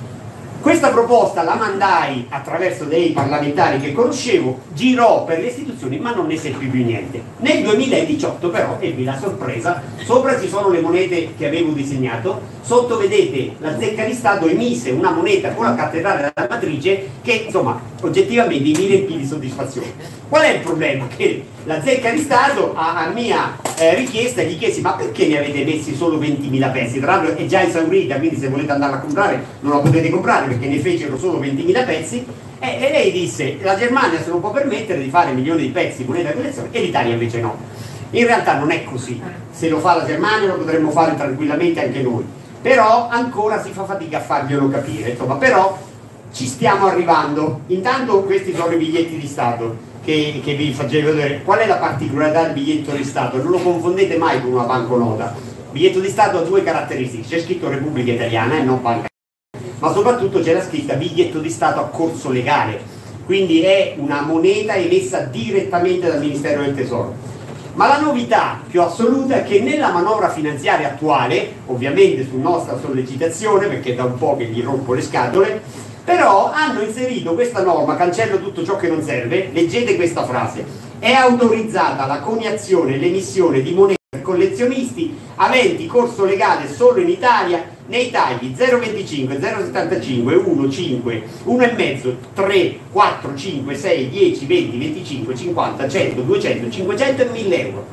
Questa proposta la mandai attraverso dei parlamentari che conoscevo, girò per le istituzioni, ma non ne seppi più niente. Nel 2018 però ebbi la sorpresa: sopra ci sono le monete che avevo disegnato, sotto vedete la Zecca di Stato emise una moneta con la cattedrale della Matrice che insomma oggettivamente mi riempì di soddisfazione. Qual è il problema? Che la Zecca di Stato a mia richiesta gli chiesi: ma perché ne avete messi solo 20.000 pezzi? Tra l'altro è già esaurita, quindi se volete andarla a comprare non la potete comprare perché ne fecero solo 20.000 pezzi. E lei disse: la Germania se non può permettere di fare milioni di pezzi di moneta di collezione e l'Italia invece no. In realtà non è così. Se lo fa la Germania lo potremmo fare tranquillamente anche noi, però ancora si fa fatica a farglielo capire. Insomma, però ci stiamo arrivando. Intanto questi sono i biglietti di Stato che vi facevo vedere. Qual è la particolarità del biglietto di Stato? Non lo confondete mai con una banconota. Il biglietto di Stato ha due caratteristiche: c'è scritto Repubblica Italiana e non banca, ma soprattutto c'è la scritta biglietto di Stato a corso legale, quindi è una moneta emessa direttamente dal Ministero del Tesoro. Ma la novità più assoluta è che nella manovra finanziaria attuale, ovviamente su nostra sollecitazione, perché da un po' che gli rompo le scatole, però hanno inserito questa norma: cancello tutto ciò che non serve, leggete questa frase: È autorizzata la coniazione e l'emissione di monete per collezionisti aventi corso legale solo in Italia nei tagli 0,25, 0,75, 1, 5, 1,5, 3, 4, 5, 6, 10, 20, 25, 50, 100, 200, 500 e 1000 euro.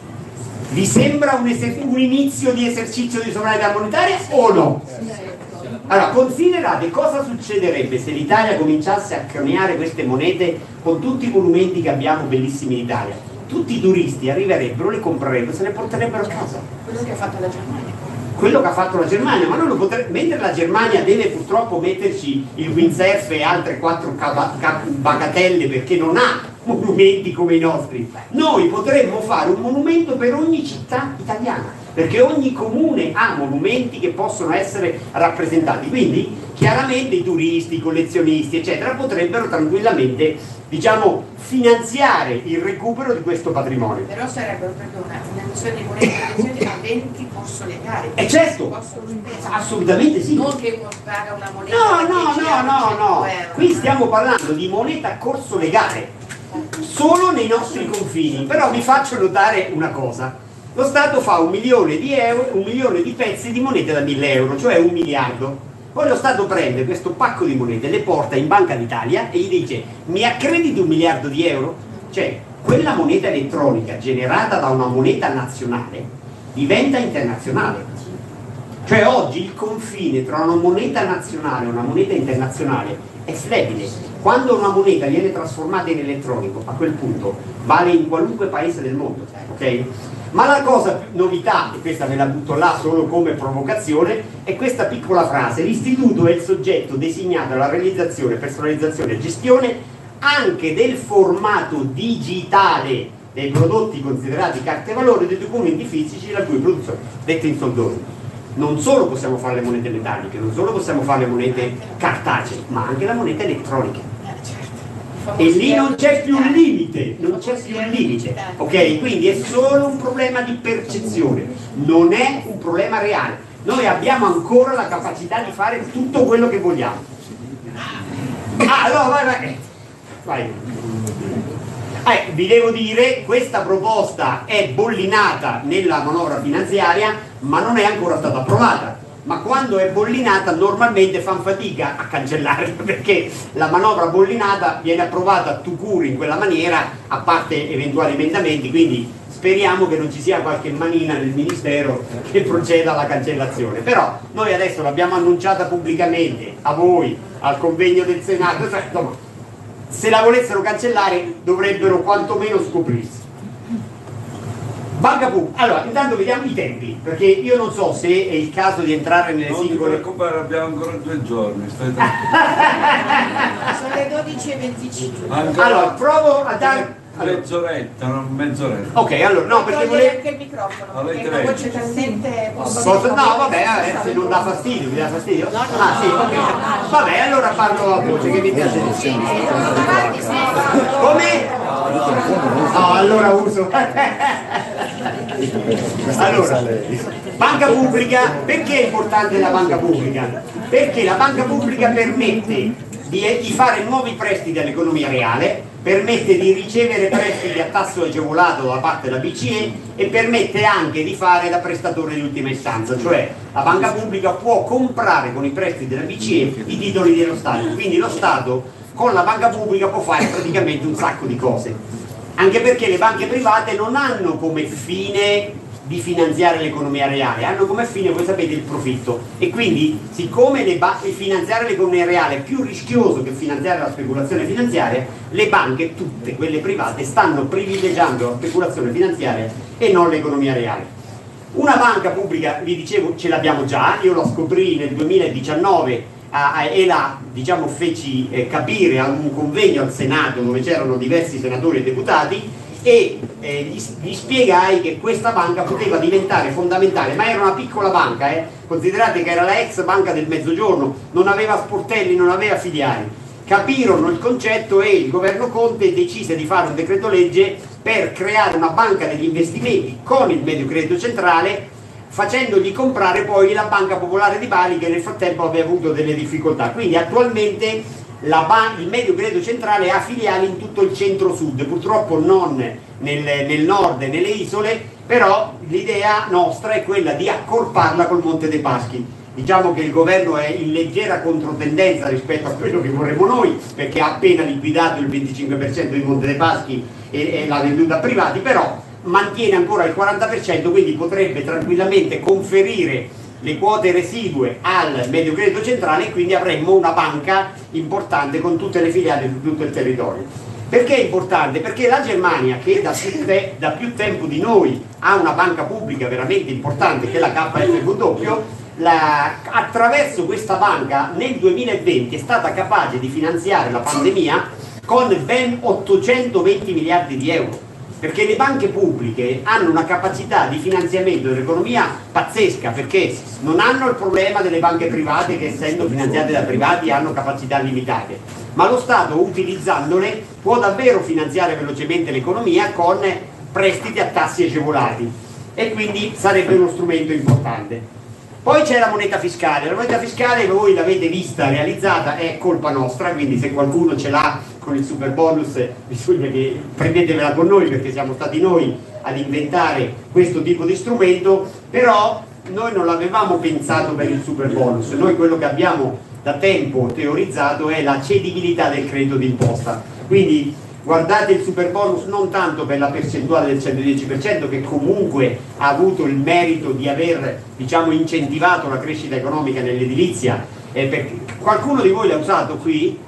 Vi sembra un inizio di esercizio di sovranità monetaria o no? Allora, considerate cosa succederebbe se l'Italia cominciasse a coniare queste monete con tutti i monumenti che abbiamo bellissimi in Italia. Tutti i turisti arriverebbero, le comprerebbero, se le porterebbero a casa. Quello che ha fatto la Germania. Quello che ha fatto la Germania, ma non lo potrebbe, mentre la Germania deve purtroppo metterci il windsurf e altre 4 bagatelle perché non ha monumenti come i nostri, noi potremmo fare un monumento per ogni città italiana, perché ogni comune ha monumenti che possono essere rappresentati, quindi chiaramente i turisti, i collezionisti eccetera potrebbero tranquillamente, diciamo, finanziare il recupero di questo patrimonio. Però sarebbero proprio una emissione di monete aventi corso legale. E certo, assolutamente sì. Non che uno paga una moneta. No, qui stiamo parlando di moneta a corso legale solo nei nostri confini. Però vi faccio notare una cosa: lo Stato fa 1 milione di euro, 1 milione di pezzi di monete da 1000 euro, cioè 1 miliardo. Poi lo Stato prende questo pacco di monete, le porta in Banca d'Italia e gli dice: mi accrediti 1 miliardo di euro? Cioè quella moneta elettronica generata da una moneta nazionale diventa internazionale. Cioè oggi il confine tra una moneta nazionale e una moneta internazionale è flebile. Quando una moneta viene trasformata in elettronico, a quel punto vale in qualunque paese del mondo, ok? Ma la cosa più novità, e questa ve la butto là solo come provocazione, è questa piccola frase: l'istituto è il soggetto designato alla realizzazione, personalizzazione e gestione anche del formato digitale dei prodotti considerati carte valore dei documenti fisici la cui produzione, dette in soldoni. Non solo possiamo fare le monete metalliche, non solo possiamo fare le monete cartacee, ma anche la moneta elettronica. E lì non c'è più un limite, non c'è più un limite, ok? Quindi è solo un problema di percezione, non è un problema reale. Noi abbiamo ancora la capacità di fare tutto quello che vogliamo. Ah, no, vai. Vi devo dire, questa proposta è bollinata nella manovra finanziaria, ma non è ancora stata approvata. Ma quando è bollinata normalmente fanno fatica a cancellarla, perché la manovra bollinata viene approvata tout court in quella maniera, a parte eventuali emendamenti, quindi speriamo che non ci sia qualche manina nel Ministero che proceda alla cancellazione. Però noi adesso l'abbiamo annunciata pubblicamente a voi, al convegno del Senato, cioè, insomma, se la volessero cancellare dovrebbero quantomeno scoprirsi. Banca pubblica. Allora, intanto vediamo i tempi, perché io non so se è il caso di entrare nelle singole... Non ti preoccupare, abbiamo ancora 2 giorni. Sono le 12:25. Allora, provo a dare... Mezz'oretta, non mezz'oretta. Ok, allora, no, perché volevo... anche il microfono, Avete perché la voce talmente... No, vabbè, se non dà fastidio, vi dà fastidio? Ah, sì, ok. Vabbè, allora parlo a voce, che mi piace di più. Come? No, allora uso. Allora, banca pubblica, perché è importante la banca pubblica? Perché la banca pubblica permette di fare nuovi prestiti all'economia reale, permette di ricevere prestiti a tasso agevolato da parte della BCE e permette anche di fare da prestatore di ultima istanza, cioè la banca pubblica può comprare con i prestiti della BCE i titoli dello Stato, quindi lo Stato con la banca pubblica può fare praticamente un sacco di cose, anche perché le banche private non hanno come fine di finanziare l'economia reale, hanno come fine, voi sapete, il profitto, e quindi siccome finanziare l'economia reale è più rischioso che finanziare la speculazione finanziaria, le banche, tutte quelle private, stanno privilegiando la speculazione finanziaria e non l'economia reale. Una banca pubblica, vi dicevo, ce l'abbiamo già, io la scoprì nel 2019 e la, diciamo, feci capire a un convegno al Senato dove c'erano diversi senatori e deputati, e gli spiegai che questa banca poteva diventare fondamentale, ma era una piccola banca, considerate che era la ex banca del Mezzogiorno, non aveva sportelli, non aveva filiali. Capirono il concetto e il governo Conte decise di fare un decreto legge per creare una banca degli investimenti con il Medio Credito Centrale, facendogli comprare poi la Banca Popolare di Bari, che nel frattempo aveva avuto delle difficoltà. Quindi attualmente il Medio Credito Centrale ha filiali in tutto il centro-sud, purtroppo non nel nord e nelle isole, però l'idea nostra è quella di accorparla col Monte dei Paschi. Diciamo che il governo è in leggera controtendenza rispetto a quello che vorremmo noi, perché ha appena liquidato il 25% di Monte dei Paschi e l'ha venduta a privati, però mantiene ancora il 40%, quindi potrebbe tranquillamente conferire le quote residue al Medio Credito Centrale e quindi avremmo una banca importante con tutte le filiali su tutto il territorio. Perché è importante? Perché la Germania, che da più tempo di noi ha una banca pubblica veramente importante, che è la KfW, attraverso questa banca nel 2020 è stata capace di finanziare la pandemia con ben 820 miliardi di euro. Perché le banche pubbliche hanno una capacità di finanziamento dell'economia pazzesca, perché non hanno il problema delle banche private che, essendo finanziate da privati, hanno capacità limitate, ma lo Stato, utilizzandole, può davvero finanziare velocemente l'economia con prestiti a tassi agevolati, e quindi sarebbe uno strumento importante. Poi c'è la moneta fiscale. La moneta fiscale voi l'avete vista realizzata, è colpa nostra, quindi se qualcuno ce l'ha con il super bonus bisogna che prendetevela con noi, perché siamo stati noi ad inventare questo tipo di strumento, però noi non l'avevamo pensato per il super bonus. Noi quello che abbiamo da tempo teorizzato è la cedibilità del credito d'imposta, quindi guardate il super bonus non tanto per la percentuale del 110%, che comunque ha avuto il merito di aver, diciamo, incentivato la crescita economica nell'edilizia, qualcuno di voi l'ha usato qui?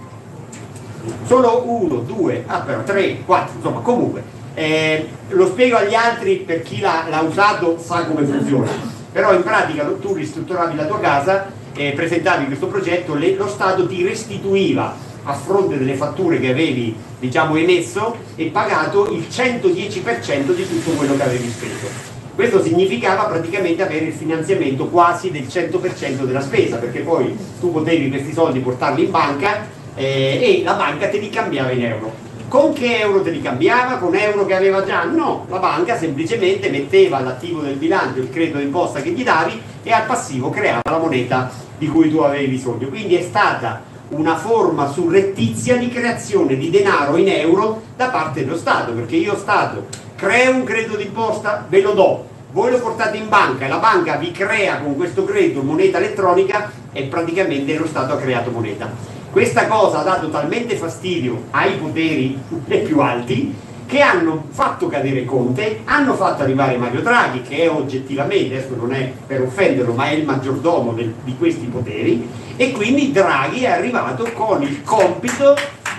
Solo 1, 2, però 3, 4, insomma, comunque lo spiego agli altri, per chi l'ha usato sa come funziona, però in pratica tu ristrutturavi la tua casa, presentavi questo progetto, lo Stato ti restituiva a fronte delle fatture che avevi, diciamo, emesso e pagato il 110% di tutto quello che avevi speso. Questo significava praticamente avere il finanziamento quasi del 100% della spesa, perché poi tu potevi questi soldi portarli in banca e la banca te li cambiava in euro. Con che euro te li cambiava? Con euro che aveva già? No, la banca semplicemente metteva all'attivo del bilancio il credito d'imposta che gli davi e al passivo creava la moneta di cui tu avevi bisogno. Quindi è stata una forma surrettizia di creazione di denaro in euro da parte dello Stato, perché io Stato creo un credito d'imposta, ve lo do, voi lo portate in banca e la banca vi crea con questo credito moneta elettronica e praticamente lo Stato ha creato moneta. Questa cosa ha dato talmente fastidio ai poteri più alti che hanno fatto cadere Conte, hanno fatto arrivare Mario Draghi, che è oggettivamente, adesso non è per offenderlo, ma è il maggiordomo di questi poteri, e quindi Draghi è arrivato con il compito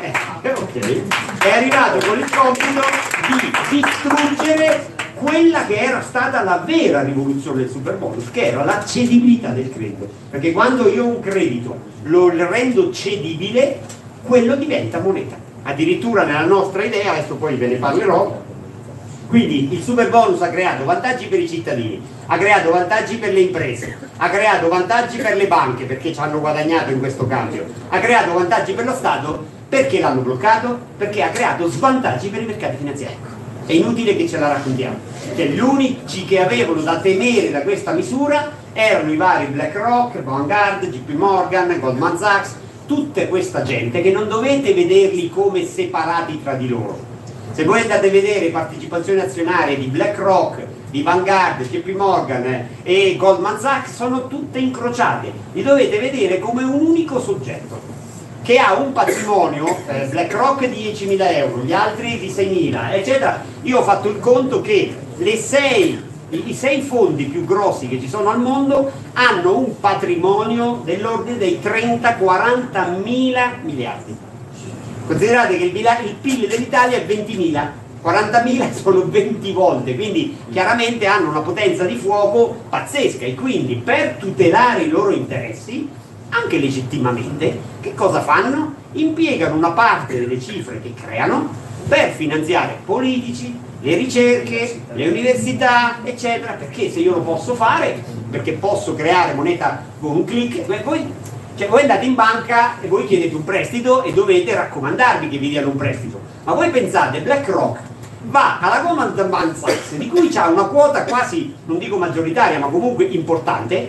di distruggere quella che era stata la vera rivoluzione del superbonus, che era la cedibilità del credito, perché quando io un credito lo rendo cedibile, quello diventa moneta. Addirittura nella nostra idea, adesso poi ve ne parlerò, quindi il superbonus ha creato vantaggi per i cittadini, ha creato vantaggi per le imprese, ha creato vantaggi per le banche perché ci hanno guadagnato in questo cambio, ha creato vantaggi per lo Stato. Perché l'hanno bloccato? Perché ha creato svantaggi per i mercati finanziari. È inutile che ce la raccontiamo, cioè, gli unici che avevano da temere da questa misura erano i vari BlackRock, Vanguard, JP Morgan, Goldman Sachs, tutta questa gente che non dovete vederli come separati tra di loro. Se voi andate a vedere partecipazioni azionarie di BlackRock, di Vanguard, JP Morgan e Goldman Sachs, sono tutte incrociate, li dovete vedere come un unico soggetto che ha un patrimonio, BlackRock di 10.000 euro, gli altri di 6.000, eccetera. Io ho fatto il conto che i sei fondi più grossi che ci sono al mondo hanno un patrimonio dell'ordine dei 30-40 mila miliardi. Considerate che il PIL dell'Italia è 20.000, 40.000 sono 20 volte, quindi chiaramente hanno una potenza di fuoco pazzesca, e quindi per tutelare i loro interessi, anche legittimamente, che cosa fanno? Impiegano una parte delle cifre che creano per finanziare politici, le ricerche, le università, eccetera, perché se io lo posso fare, perché posso creare moneta con un click, voi andate in banca e voi chiedete un prestito e dovete raccomandarvi che vi diano un prestito, ma voi pensate, BlackRock va alla Goldman Sachs, di cui c'ha una quota quasi, non dico maggioritaria, ma comunque importante,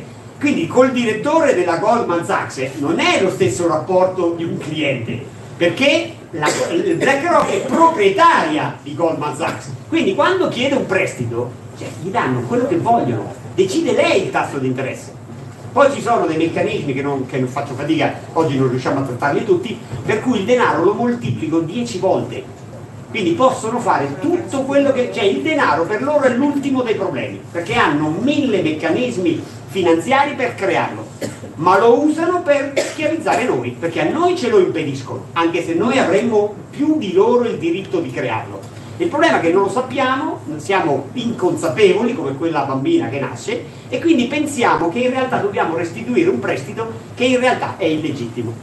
Quindi col direttore della Goldman Sachs non è lo stesso rapporto di un cliente, perché il BlackRock è proprietaria di Goldman Sachs, quindi quando chiede un prestito, cioè, gli danno quello che vogliono, decide lei il tasso di interesse. Poi ci sono dei meccanismi che non faccio fatica, oggi non riusciamo a trattarli tutti, per cui il denaro lo moltiplico 10 volte, quindi possono fare tutto quello che... cioè il denaro per loro è l'ultimo dei problemi, perché hanno 1000 meccanismi finanziari per crearlo, ma lo usano per schiavizzare noi, perché a noi ce lo impediscono, anche se noi avremmo più di loro il diritto di crearlo. Il problema è che non lo sappiamo, siamo inconsapevoli come quella bambina che nasce e quindi pensiamo che in realtà dobbiamo restituire un prestito che in realtà è illegittimo.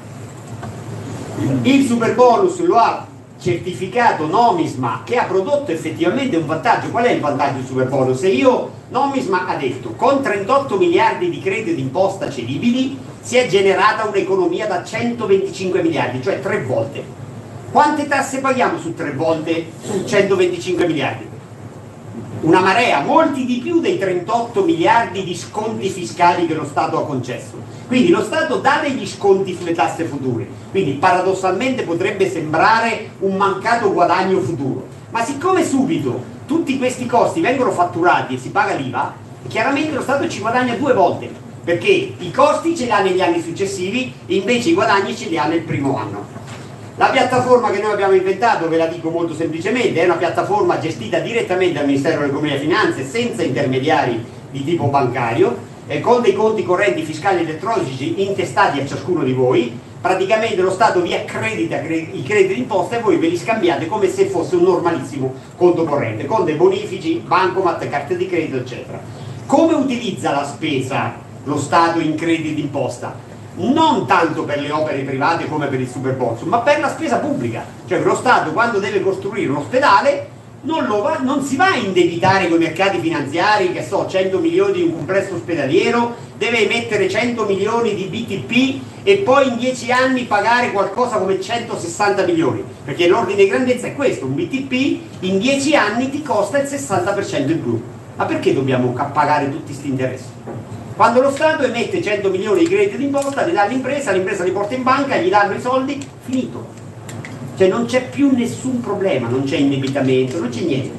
Il super bonus lo ha certificato Nomisma, che ha prodotto effettivamente un vantaggio. Qual è il vantaggio del super bonus? Se Nomisma ha detto con 38 miliardi di crediti d'imposta cedibili si è generata un'economia da 125 miliardi, cioè 3 volte. Quante tasse paghiamo su 3 volte su 125 miliardi? Una marea, molti di più dei 38 miliardi di sconti fiscali che lo Stato ha concesso. Quindi lo Stato dà degli sconti sulle tasse future, quindi paradossalmente potrebbe sembrare un mancato guadagno futuro, ma siccome subito tutti questi costi vengono fatturati e si paga l'IVA, chiaramente lo Stato ci guadagna 2 volte, perché i costi ce li ha negli anni successivi e invece i guadagni ce li ha nel primo anno. La piattaforma che noi abbiamo inventato, ve la dico molto semplicemente, è una piattaforma gestita direttamente dal Ministero dell'Economia e Finanze, senza intermediari di tipo bancario, con dei conti correnti fiscali elettronici intestati a ciascuno di voi. Praticamente lo Stato vi accredita i crediti d'imposta e voi ve li scambiate come se fosse un normalissimo conto corrente, con dei bonifici, bancomat, carte di credito, eccetera. Come utilizza la spesa lo Stato in crediti d'imposta? Non tanto per le opere private come per il super bonus, ma per la spesa pubblica. Cioè lo Stato quando deve costruire un ospedale non si va a indebitare con i mercati finanziari, che so, 100 milioni di un complesso ospedaliero, deve emettere 100 milioni di BTP e poi in 10 anni pagare qualcosa come 160 milioni, perché l'ordine di grandezza è questo: un BTP in 10 anni ti costa il 60% in più. Ma perché dobbiamo pagare tutti questi interessi? Quando lo Stato emette 100 milioni di crediti d'imposta, li dà all'impresa, l'impresa li porta in banca, gli danno i soldi, finito. Cioè non c'è più nessun problema, non c'è indebitamento, non c'è niente.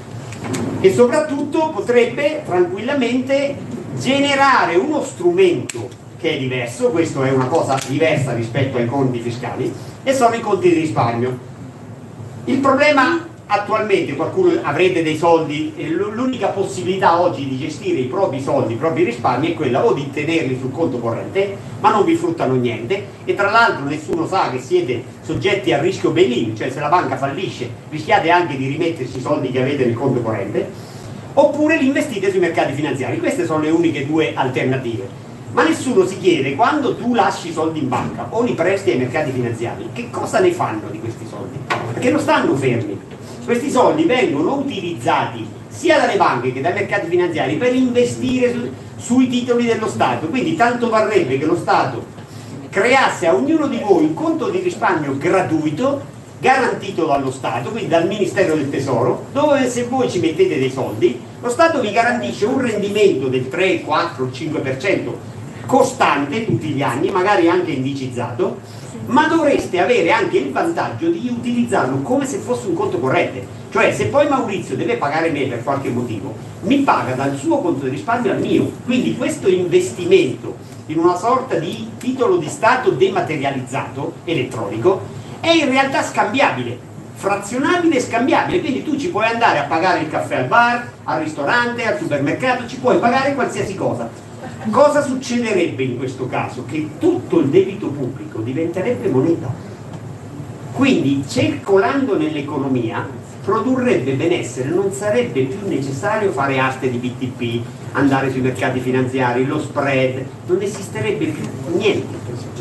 E soprattutto potrebbe tranquillamente generare uno strumento che è diverso, questo è una cosa diversa rispetto ai conti fiscali, e sono i conti di risparmio. Il problema attualmente, qualcuno avrete dei soldi, l'unica possibilità oggi di gestire i propri soldi, i propri risparmi è quella o di tenerli sul conto corrente, ma non vi fruttano niente, e tra l'altro nessuno sa che siete soggetti a rischio bail-in, cioè se la banca fallisce rischiate anche di rimettersi i soldi che avete nel conto corrente, oppure li investite sui mercati finanziari. Queste sono le uniche 2 alternative. Ma nessuno si chiede, quando tu lasci i soldi in banca o li presti ai mercati finanziari, che cosa ne fanno di questi soldi? Perché non stanno fermi. Questi soldi vengono utilizzati sia dalle banche che dai mercati finanziari per investire sui titoli dello Stato. Quindi tanto varrebbe che lo Stato creasse a ognuno di voi un conto di risparmio gratuito, garantito dallo Stato, quindi dal Ministero del Tesoro, dove se voi ci mettete dei soldi, lo Stato vi garantisce un rendimento del 3, 4, 5% costante tutti gli anni, magari anche indicizzato, ma dovreste avere anche il vantaggio di utilizzarlo come se fosse un conto corrente. Cioè se poi Maurizio deve pagare me per qualche motivo, mi paga dal suo conto di risparmio al mio. Quindi questo investimento in una sorta di titolo di Stato dematerializzato, elettronico, è in realtà scambiabile, frazionabile e scambiabile. Quindi tu ci puoi andare a pagare il caffè al bar, al ristorante, al supermercato, ci puoi pagare qualsiasi cosa. Cosa succederebbe in questo caso? Che tutto il debito pubblico diventerebbe moneta. Quindi circolando nell'economia produrrebbe benessere, non sarebbe più necessario fare aste di BTP, andare sui mercati finanziari, lo spread, non esisterebbe più niente.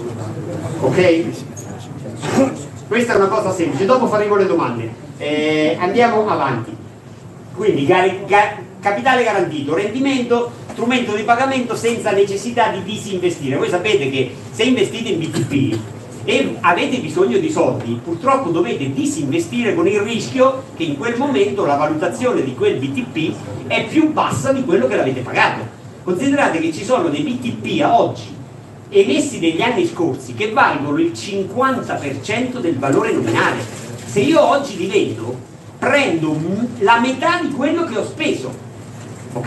Ok? Questa è una cosa semplice, dopo faremo le domande. Andiamo avanti. Quindi capitale garantito, rendimento, strumento di pagamento senza necessità di disinvestire. Voi sapete che se investite in BTP e avete bisogno di soldi, purtroppo dovete disinvestire con il rischio che in quel momento la valutazione di quel BTP è più bassa di quello che l'avete pagato. Considerate che ci sono dei BTP a oggi emessi negli anni scorsi che valgono il 50% del valore nominale. Se io oggi li vendo, prendo la metà di quello che ho speso, ok?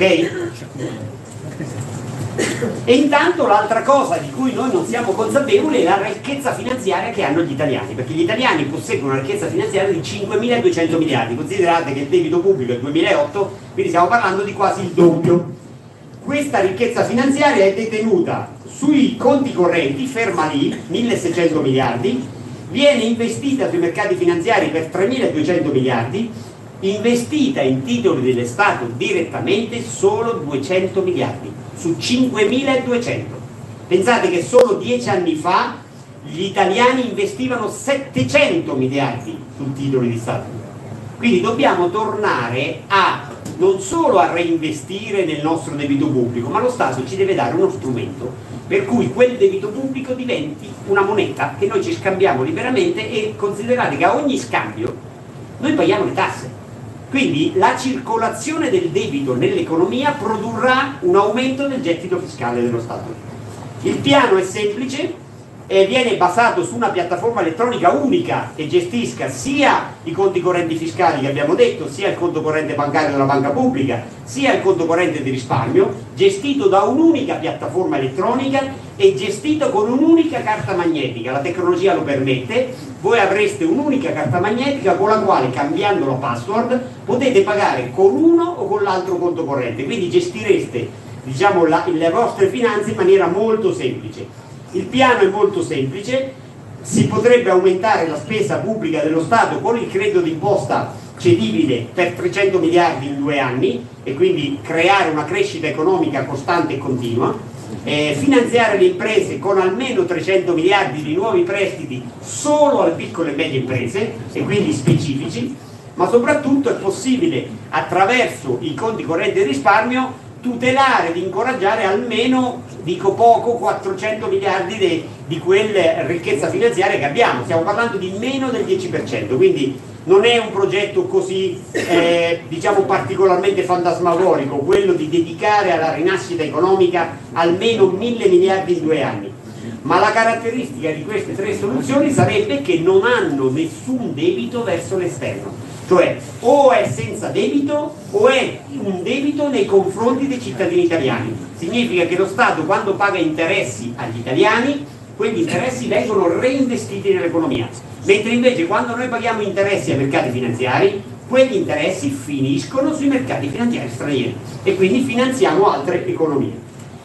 E intanto l'altra cosa di cui noi non siamo consapevoli è la ricchezza finanziaria che hanno gli italiani, perché gli italiani posseggono una ricchezza finanziaria di 5.200 miliardi. Considerate che il debito pubblico è 2008, quindi stiamo parlando di quasi il doppio. Questa ricchezza finanziaria è detenuta sui conti correnti, ferma lì, 1.600 miliardi, viene investita sui mercati finanziari per 3.200 miliardi, investita in titoli dello Stato direttamente solo 200 miliardi, su 5.200. Pensate che solo 10 anni fa gli italiani investivano 700 miliardi su titoli di Stato. Quindi dobbiamo tornare non solo a reinvestire nel nostro debito pubblico, ma lo Stato ci deve dare uno strumento per cui quel debito pubblico diventi una moneta che noi ci scambiamo liberamente, e considerate che a ogni scambio noi paghiamo le tasse. Quindi la circolazione del debito nell'economia produrrà un aumento del gettito fiscale dello Stato. Il piano è semplice e viene basato su una piattaforma elettronica unica che gestisca sia i conti correnti fiscali che abbiamo detto, sia il conto corrente bancario della banca pubblica, sia il conto corrente di risparmio, gestito da un'unica piattaforma elettronica e gestito con un'unica carta magnetica. La tecnologia lo permette, voi avreste un'unica carta magnetica con la quale, cambiando la password, potete pagare con uno o con l'altro conto corrente, quindi gestireste, diciamo, le vostre finanze in maniera molto semplice. Il piano è molto semplice, si potrebbe aumentare la spesa pubblica dello Stato con il credito d'imposta cedibile per 300 miliardi in 2 anni e quindi creare una crescita economica costante e continua, finanziare le imprese con almeno 300 miliardi di nuovi prestiti solo alle piccole e medie imprese e quindi specifici, ma soprattutto è possibile attraverso i conti correnti di risparmio tutelare ed incoraggiare almeno, dico poco, 400 miliardi di quella ricchezza finanziaria che abbiamo. Stiamo parlando di meno del 10%, quindi non è un progetto così diciamo particolarmente fantasmagorico quello di dedicare alla rinascita economica almeno 1.000 miliardi in 2 anni. Ma la caratteristica di queste 3 soluzioni sarebbe che non hanno nessun debito verso l'esterno. Cioè o è senza debito o è un debito nei confronti dei cittadini italiani. Significa che lo Stato, quando paga interessi agli italiani, quegli interessi vengono reinvestiti nell'economia, mentre invece quando noi paghiamo interessi ai mercati finanziari, quegli interessi finiscono sui mercati finanziari stranieri e quindi finanziamo altre economie.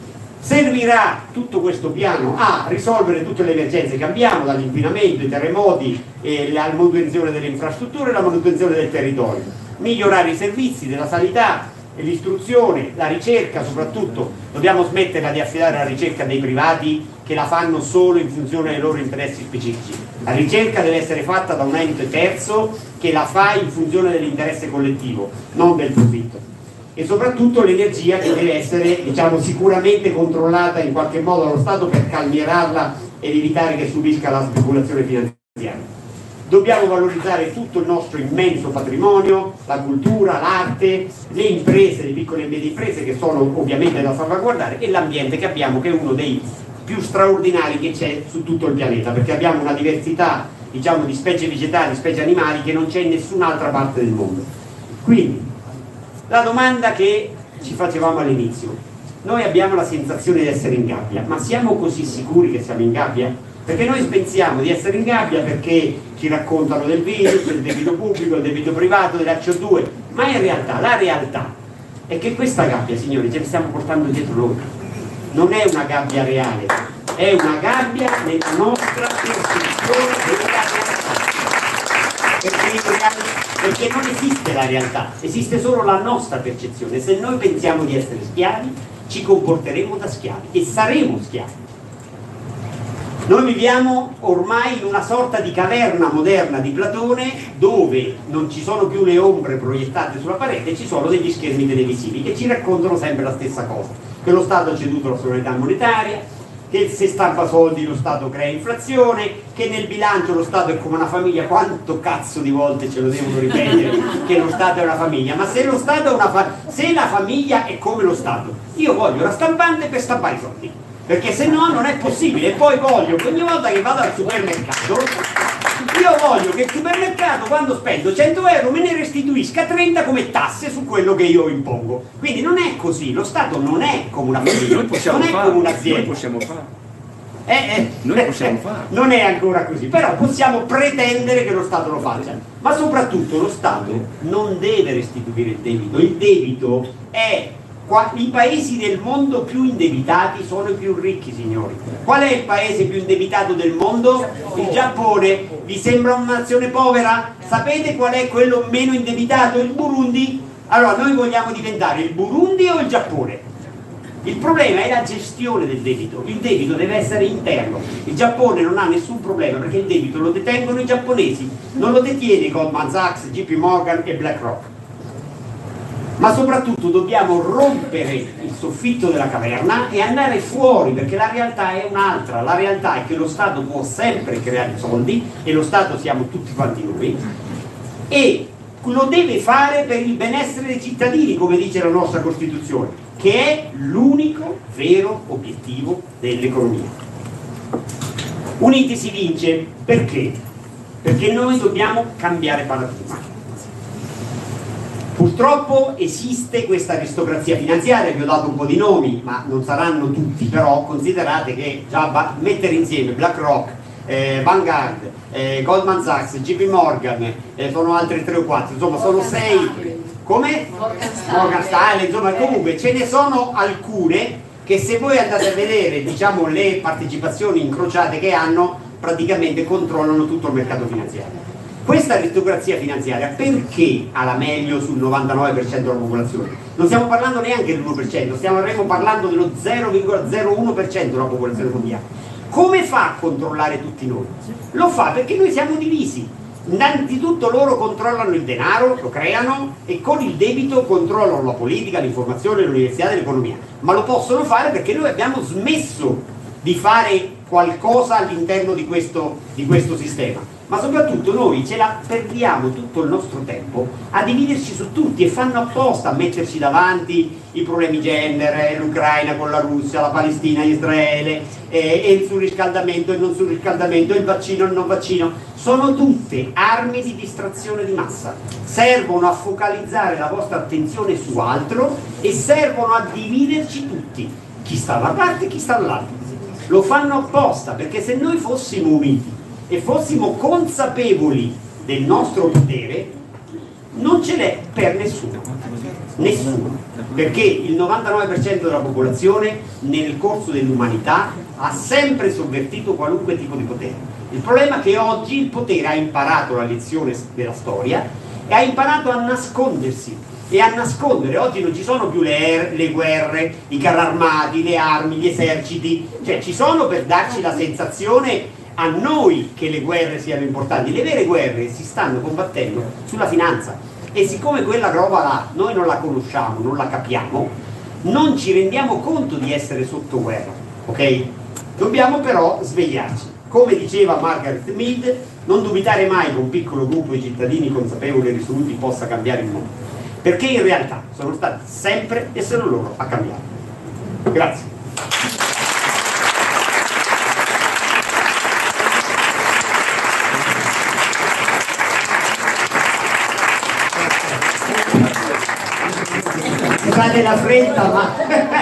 Servirà tutto questo piano a risolvere tutte le emergenze che abbiamo, dall'inquinamento, ai terremoti, la manutenzione delle infrastrutture e la manutenzione del territorio, migliorare i servizi della sanità, l'istruzione, la ricerca. Soprattutto dobbiamo smetterla di affidare la ricerca dei privati che la fanno solo in funzione dei loro interessi specifici. La ricerca deve essere fatta da un ente terzo che la fa in funzione dell'interesse collettivo, non del profitto. E soprattutto l'energia che deve essere, diciamo, sicuramente controllata in qualche modo dallo Stato per calmierarla ed evitare che subisca la speculazione finanziaria. Dobbiamo valorizzare tutto il nostro immenso patrimonio, la cultura, l'arte, le imprese, le piccole e medie imprese che sono ovviamente da salvaguardare, e l'ambiente che abbiamo, che è uno dei più straordinari che c'è su tutto il pianeta, perché abbiamo una diversità, diciamo, di specie vegetali, specie animali che non c'è in nessun'altra parte del mondo. Quindi la domanda che ci facevamo all'inizio: noi abbiamo la sensazione di essere in gabbia, ma siamo così sicuri che siamo in gabbia? Perché noi pensiamo di essere in gabbia perché ci raccontano del virus, del debito pubblico, del debito privato, della CO2, ma in realtà la realtà è che questa gabbia, signori, ce la stiamo portando dietro noi. Non è una gabbia reale, è una gabbia nella nostra percezione della realtà. Perché non esiste la realtà, esiste solo la nostra percezione. Se noi pensiamo di essere schiavi, ci comporteremo da schiavi e saremo schiavi. Noi viviamo ormai in una sorta di caverna moderna di Platone, dove non ci sono più le ombre proiettate sulla parete, ci sono degli schermi televisivi che ci raccontano sempre la stessa cosa: che lo Stato ha ceduto la sovranità monetaria, che se stampa soldi lo Stato crea inflazione, che nel bilancio lo Stato è come una famiglia. Quanto cazzo di volte ce lo devono ripetere che lo Stato è una famiglia? Ma se lo Stato è se la famiglia è come lo Stato, io voglio la stampante per stampare i soldi, perché se no non è possibile. E poi voglio che ogni volta che vado al supermercato, io voglio che il supermercato, quando spendo 100 euro, me ne restituisca 30 come tasse su quello che io impongo. Quindi non è così, lo Stato non è come una famiglia, non è come un'azienda. Noi possiamo farlo. Noi possiamo farlo. Non è ancora così, però possiamo pretendere che lo Stato lo faccia. Ma soprattutto lo Stato non deve restituire il debito. Il debito è... I paesi del mondo più indebitati sono i più ricchi, signori. Qual è il paese più indebitato del mondo? Il Giappone. Vi sembra una nazione povera? Sapete qual è quello meno indebitato? Il Burundi. Allora, noi vogliamo diventare il Burundi o il Giappone? Il problema è la gestione del debito. Il debito deve essere interno. Il Giappone non ha nessun problema perché il debito lo detengono i giapponesi, non lo detiene Goldman Sachs, JP Morgan e BlackRock. Ma soprattutto dobbiamo rompere il soffitto della caverna e andare fuori, perché la realtà è un'altra. La realtà è che lo Stato può sempre creare soldi, e lo Stato siamo tutti quanti noi, e lo deve fare per il benessere dei cittadini, come dice la nostra Costituzione, che è l'unico vero obiettivo dell'economia. Uniti si vince. Perché? Perché noi dobbiamo cambiare paradigma. Purtroppo esiste questa aristocrazia finanziaria, vi ho dato un po' di nomi, ma non saranno tutti, però considerate che già mettere insieme BlackRock, Vanguard, Goldman Sachs, JP Morgan, sono altri 3 o 4, insomma sono 6. Come? Morgan Stanley, insomma comunque ce ne sono alcune che, se voi andate a vedere, diciamo, le partecipazioni incrociate che hanno, praticamente controllano tutto il mercato finanziario. Questa aristocrazia finanziaria perché ha la meglio sul 99% della popolazione? Non stiamo parlando neanche dell'1%, stiamo parlando dello 0,01% della popolazione mondiale. Come fa a controllare tutti noi? Lo fa perché noi siamo divisi. Innanzitutto loro controllano il denaro, lo creano, e con il debito controllano la politica, l'informazione, l'università e l'economia. Ma lo possono fare perché noi abbiamo smesso di fare qualcosa all'interno di questo sistema. Ma soprattutto noi ce la perdiamo tutto il nostro tempo a dividerci su tutti, e fanno apposta a metterci davanti i problemi gender, l'Ucraina con la Russia, la Palestina, Israele, e il surriscaldamento e il non surriscaldamento, il vaccino e il non vaccino. Sono tutte armi di distrazione di massa, servono a focalizzare la vostra attenzione su altro e servono a dividerci tutti, chi sta da una parte e chi sta dall'altra. Lo fanno apposta, perché se noi fossimo uniti e fossimo consapevoli del nostro potere, non ce l'è per nessuno, perché il 99% della popolazione nel corso dell'umanità ha sempre sovvertito qualunque tipo di potere. Il problema è che oggi il potere ha imparato la lezione della storia e ha imparato a nascondersi e a nascondere. Oggi non ci sono più le guerre, i carri armati, le armi, gli eserciti, cioè ci sono per darci la sensazione a noi che le guerre siano importanti. Le vere guerre si stanno combattendo sulla finanza, e siccome quella roba là noi non la conosciamo, non la capiamo, non ci rendiamo conto di essere sotto guerra, ok? Dobbiamo però svegliarci. Come diceva Margaret Mead, non dubitare mai che un piccolo gruppo di cittadini consapevoli e risoluti possa cambiare il mondo, perché in realtà sono stati sempre e sono loro a cambiare. Grazie. Scusate la fretta, ma